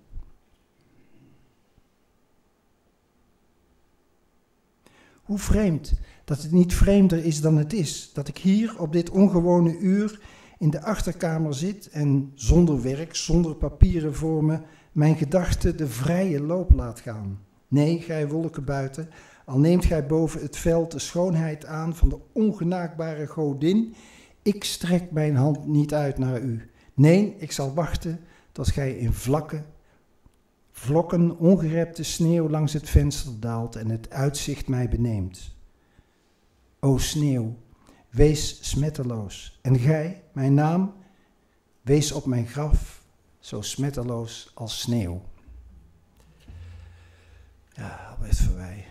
Speaker 3: Hoe vreemd dat het niet vreemder is dan het is, dat ik hier op dit ongewone uur in de achterkamer zit en zonder werk, zonder papieren voor me, mijn gedachten de vrije loop laat gaan. Nee, gij wolken buiten, al neemt gij boven het veld de schoonheid aan van de ongenaakbare godin, ik strek mijn hand niet uit naar u. Nee, ik zal wachten tot gij in vlakke, vlokken ongerepte sneeuw langs het venster daalt en het uitzicht mij beneemt. O sneeuw, wees smetteloos. En gij, mijn naam, wees op mijn graf zo smetteloos als sneeuw. Ja, Albert Verwij.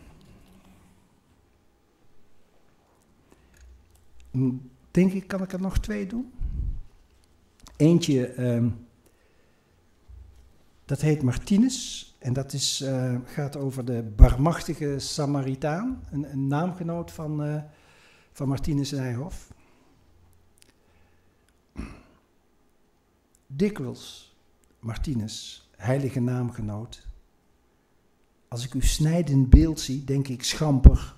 Speaker 3: Denk ik, kan ik er nog twee doen? Eentje, uh, dat heet Martinus. En dat is, uh, gaat over de barmachtige Samaritaan. Een, een naamgenoot van, uh, van Martinus Nijhoff. Dikwijls, Martinus, heilige naamgenoot. Als ik uw snijdend beeld zie, denk ik schamper.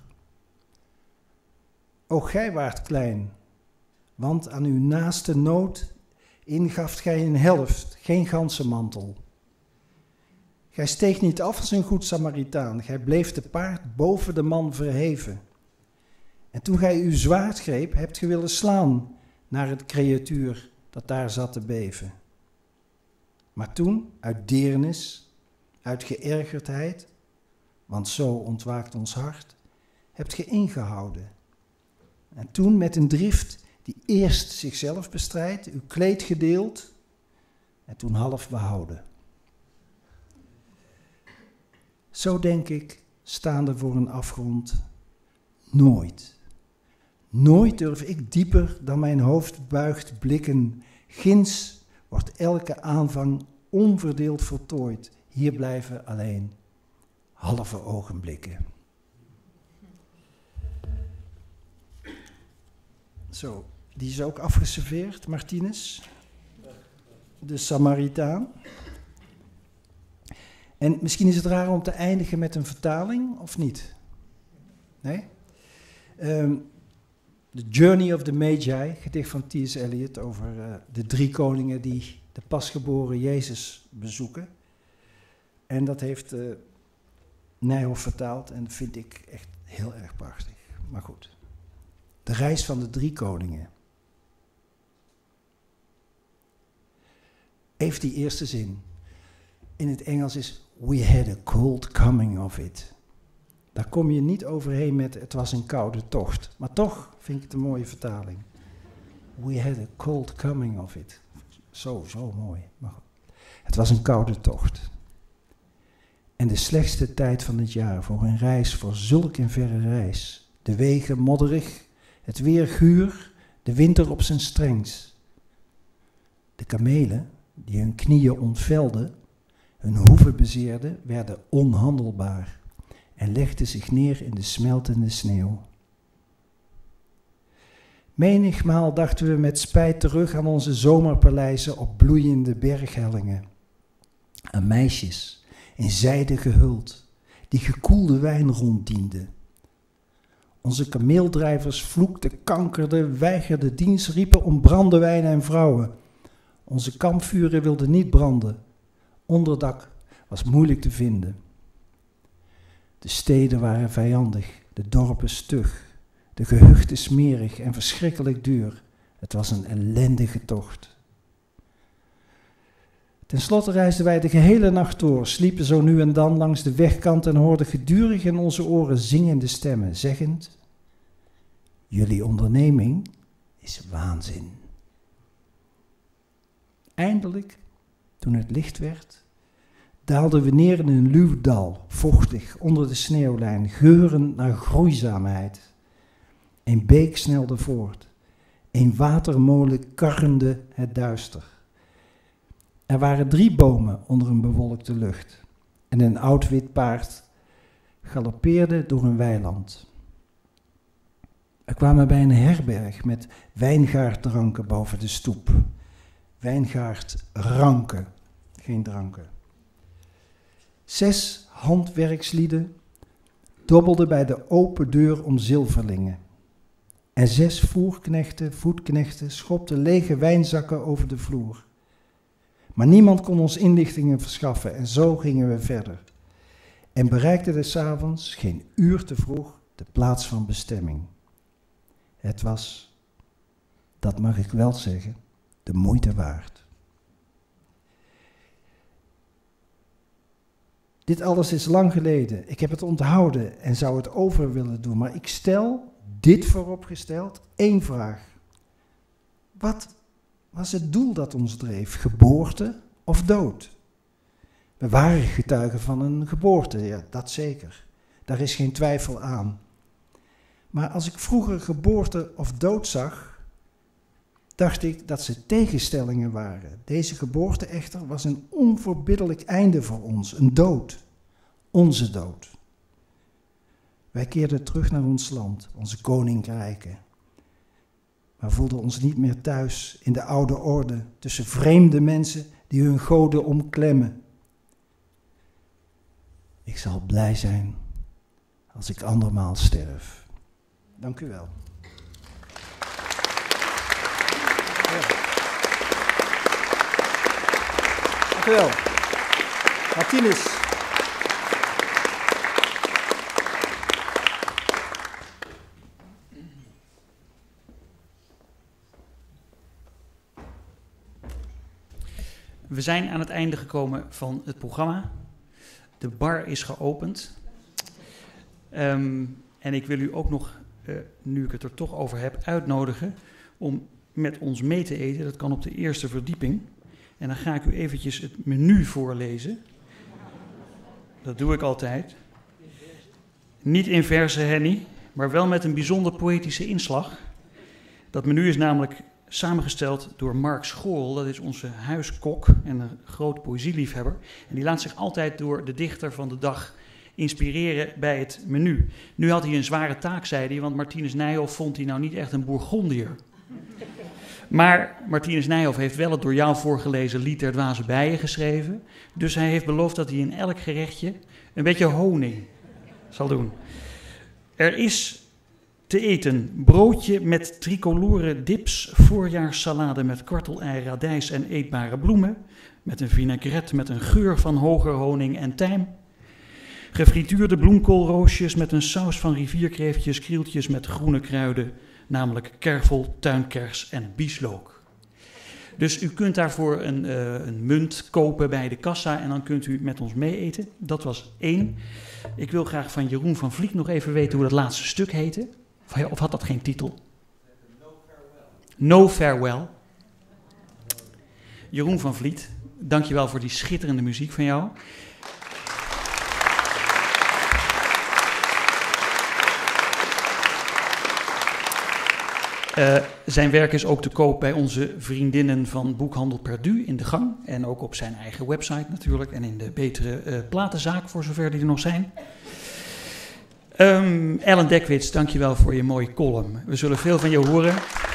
Speaker 3: O gij waart klein, want aan uw naaste nood ingaft gij een helft, geen ganse mantel. Gij steeg niet af als een goed Samaritaan, gij bleef te paard boven de man verheven. En toen gij uw zwaard greep, hebt ge willen slaan naar het creatuur dat daar zat te beven. Maar toen, uit deernis, uit geërgerdheid, want zo ontwaakt ons hart, hebt ge ingehouden. En toen met een drift die eerst zichzelf bestrijdt, uw kleed gedeeld en toen half behouden. Zo denk ik, staande voor een afgrond, nooit, nooit durf ik dieper dan mijn hoofd buigt blikken. Ginds wordt elke aanvang onverdeeld voltooid. Hier blijven alleen halve ogenblikken. Zo, die is ook afgeserveerd, Martinus, de Samaritaan. En misschien is het raar om te eindigen met een vertaling, of niet? Nee? Um, The Journey of the Magi, gedicht van T S Eliot over uh, de drie koningen die de pasgeboren Jezus bezoeken. En dat heeft uh, Nijhoff vertaald en dat vind ik echt heel erg prachtig. Maar goed. De reis van de drie koningen. Even die eerste zin. in het Engels is we had a cold coming of it. Daar kom je niet overheen met het was een koude tocht. Maar toch vind ik het een mooie vertaling. We had a cold coming of it. Zo, zo mooi. Maar goed. Het was een koude tocht. En de slechtste tijd van het jaar voor een reis, voor zulk een verre reis. De wegen modderig, het weer guur, de winter op zijn strengst. De kamelen, die hun knieën ontvelden, hun hoeven bezeerden, werden onhandelbaar en legden zich neer in de smeltende sneeuw. Menigmaal dachten we met spijt terug aan onze zomerpaleizen op bloeiende berghellingen. Aan meisjes, in zijde gehuld, die gekoelde wijn ronddienden. Onze kameeldrijvers vloekten, kankerden, weigerden dienst, riepen om brandewijn en vrouwen. Onze kampvuren wilden niet branden. Onderdak was moeilijk te vinden. De steden waren vijandig, de dorpen stug, de gehuchten smerig en verschrikkelijk duur. Het was een ellendige tocht. Ten slotte reisden wij de gehele nacht door, sliepen zo nu en dan langs de wegkant en hoorden gedurig in onze oren zingende stemmen, zeggend: jullie onderneming is waanzin. Eindelijk, toen het licht werd, daalden we neer in een luw dal, vochtig, onder de sneeuwlijn, geurend naar groeizaamheid. Een beek snelde voort, een watermolen karrende het duister. Er waren drie bomen onder een bewolkte lucht en een oud wit paard galoppeerde door een weiland. We kwamen bij een herberg met wijngaarddranken boven de stoep. Wijngaardranken, geen dranken. Zes handwerkslieden dobbelden bij de open deur om zilverlingen. En zes voerknechten, voetknechten schopten lege wijnzakken over de vloer. Maar niemand kon ons inlichtingen verschaffen en zo gingen we verder. En bereikten des avonds, geen uur te vroeg, de plaats van bestemming. Het was, dat mag ik wel zeggen, de moeite waard. Dit alles is lang geleden. Ik heb het onthouden en zou het over willen doen. Maar ik stel, dit vooropgesteld, één vraag. Wat was het doel dat ons dreef? Geboorte of dood? We waren getuigen van een geboorte, ja, dat zeker. Daar is geen twijfel aan. Maar als ik vroeger geboorte of dood zag, dacht ik dat ze tegenstellingen waren. Deze geboorte echter was een onverbiddelijk einde voor ons, een dood, onze dood. Wij keerden terug naar ons land, onze koninkrijken, maar voelden ons niet meer thuis in de oude orde, tussen vreemde mensen die hun goden omklemmen. Ik zal blij zijn als ik andermaal sterf. Dank u wel. Dank u wel. Martinus.
Speaker 1: We zijn aan het einde gekomen van het programma. De bar is geopend. Um, en ik wil u ook nog, uh, nu ik het er toch over heb, uitnodigen om met ons mee te eten. Dat kan op de eerste verdieping. En dan ga ik u eventjes het menu voorlezen. Dat doe ik altijd. Niet in verse, Henny, maar wel met een bijzonder poëtische inslag. Dat menu is namelijk samengesteld door Mark Schoorl. Dat is onze huiskok en een groot poëzieliefhebber. En die laat zich altijd door de dichter van de dag inspireren bij het menu. Nu had hij een zware taak, zei hij, want Martinus Nijhoff vond hij nou niet echt een Bourgondier. Maar Martinus Nijhoff heeft wel het door jou voorgelezen lied Der Dwaze Bijen geschreven. Dus hij heeft beloofd dat hij in elk gerechtje een beetje honing zal doen. Er is te eten broodje met tricolore dips, voorjaarssalade met kwartelei, radijs en eetbare bloemen, met een vinaigrette met een geur van hoger honing en tijm, gefrituurde bloemkoolroosjes met een saus van rivierkreeftjes, krieltjes met groene kruiden, namelijk kervel, tuinkers en bieslook. Dus u kunt daarvoor een, uh, een munt kopen bij de kassa en dan kunt u met ons mee eten. Dat was één. Ik wil graag van Jeroen van Vliet nog even weten hoe dat laatste stuk heette. Of, of had dat geen titel? No Farewell. No Farewell. Jeroen van Vliet, dankjewel voor die schitterende muziek van jou. Uh, zijn werk is ook te koop bij onze vriendinnen van Boekhandel Perdu in de Gang. En ook op zijn eigen website natuurlijk. En in de betere uh, platenzaak, voor zover die er nog zijn. Um, Ellen Dekwits, dankjewel voor je mooie column. We zullen veel van je horen.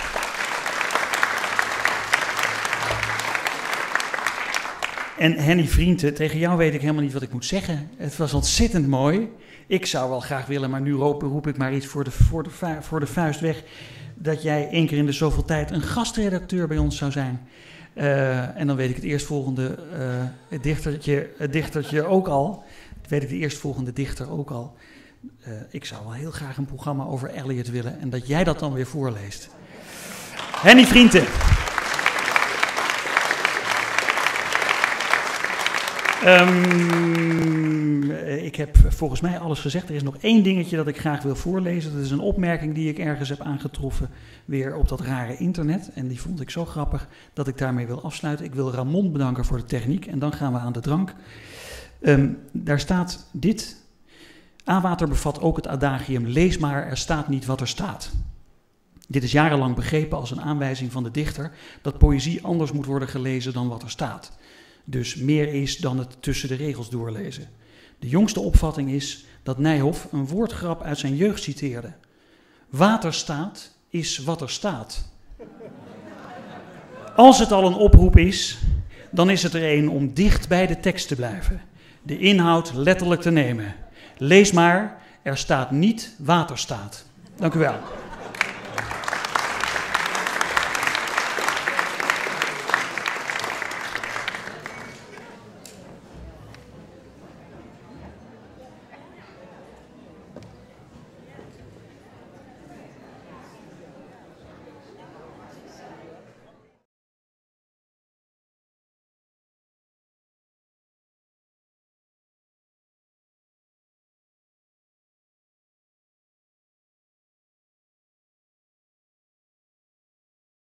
Speaker 1: En Henny Vrienden, tegen jou weet ik helemaal niet wat ik moet zeggen. Het was ontzettend mooi. Ik zou wel graag willen, maar nu roep, roep ik maar iets voor de, voor, de, voor de vuist weg, dat jij één keer in de zoveel tijd een gastredacteur bij ons zou zijn. Uh, en dan weet ik het eerstvolgende uh, het dichtertje, het dichtertje ook al. Dan weet ik de eerstvolgende dichter ook al. Uh, ik zou wel heel graag een programma over Eliot willen en dat jij dat dan weer voorleest. Henny Vrienden. Um, ik heb volgens mij alles gezegd. Er is nog één dingetje dat ik graag wil voorlezen. Dat is een opmerking die ik ergens heb aangetroffen weer op dat rare internet. En die vond ik zo grappig dat ik daarmee wil afsluiten. Ik wil Ramon bedanken voor de techniek en dan gaan we aan de drank. Um, daar staat dit. A-water bevat ook het adagium lees maar, er staat niet wat er staat. Dit is jarenlang begrepen als een aanwijzing van de dichter dat poëzie anders moet worden gelezen dan wat er staat. Dus meer is dan het tussen de regels doorlezen. De jongste opvatting is dat Nijhoff een woordgrap uit zijn jeugd citeerde. Water staat is wat er staat. Als het al een oproep is, dan is het er een om dicht bij de tekst te blijven. De inhoud letterlijk te nemen. Lees maar, er staat niet water staat. Dank u wel.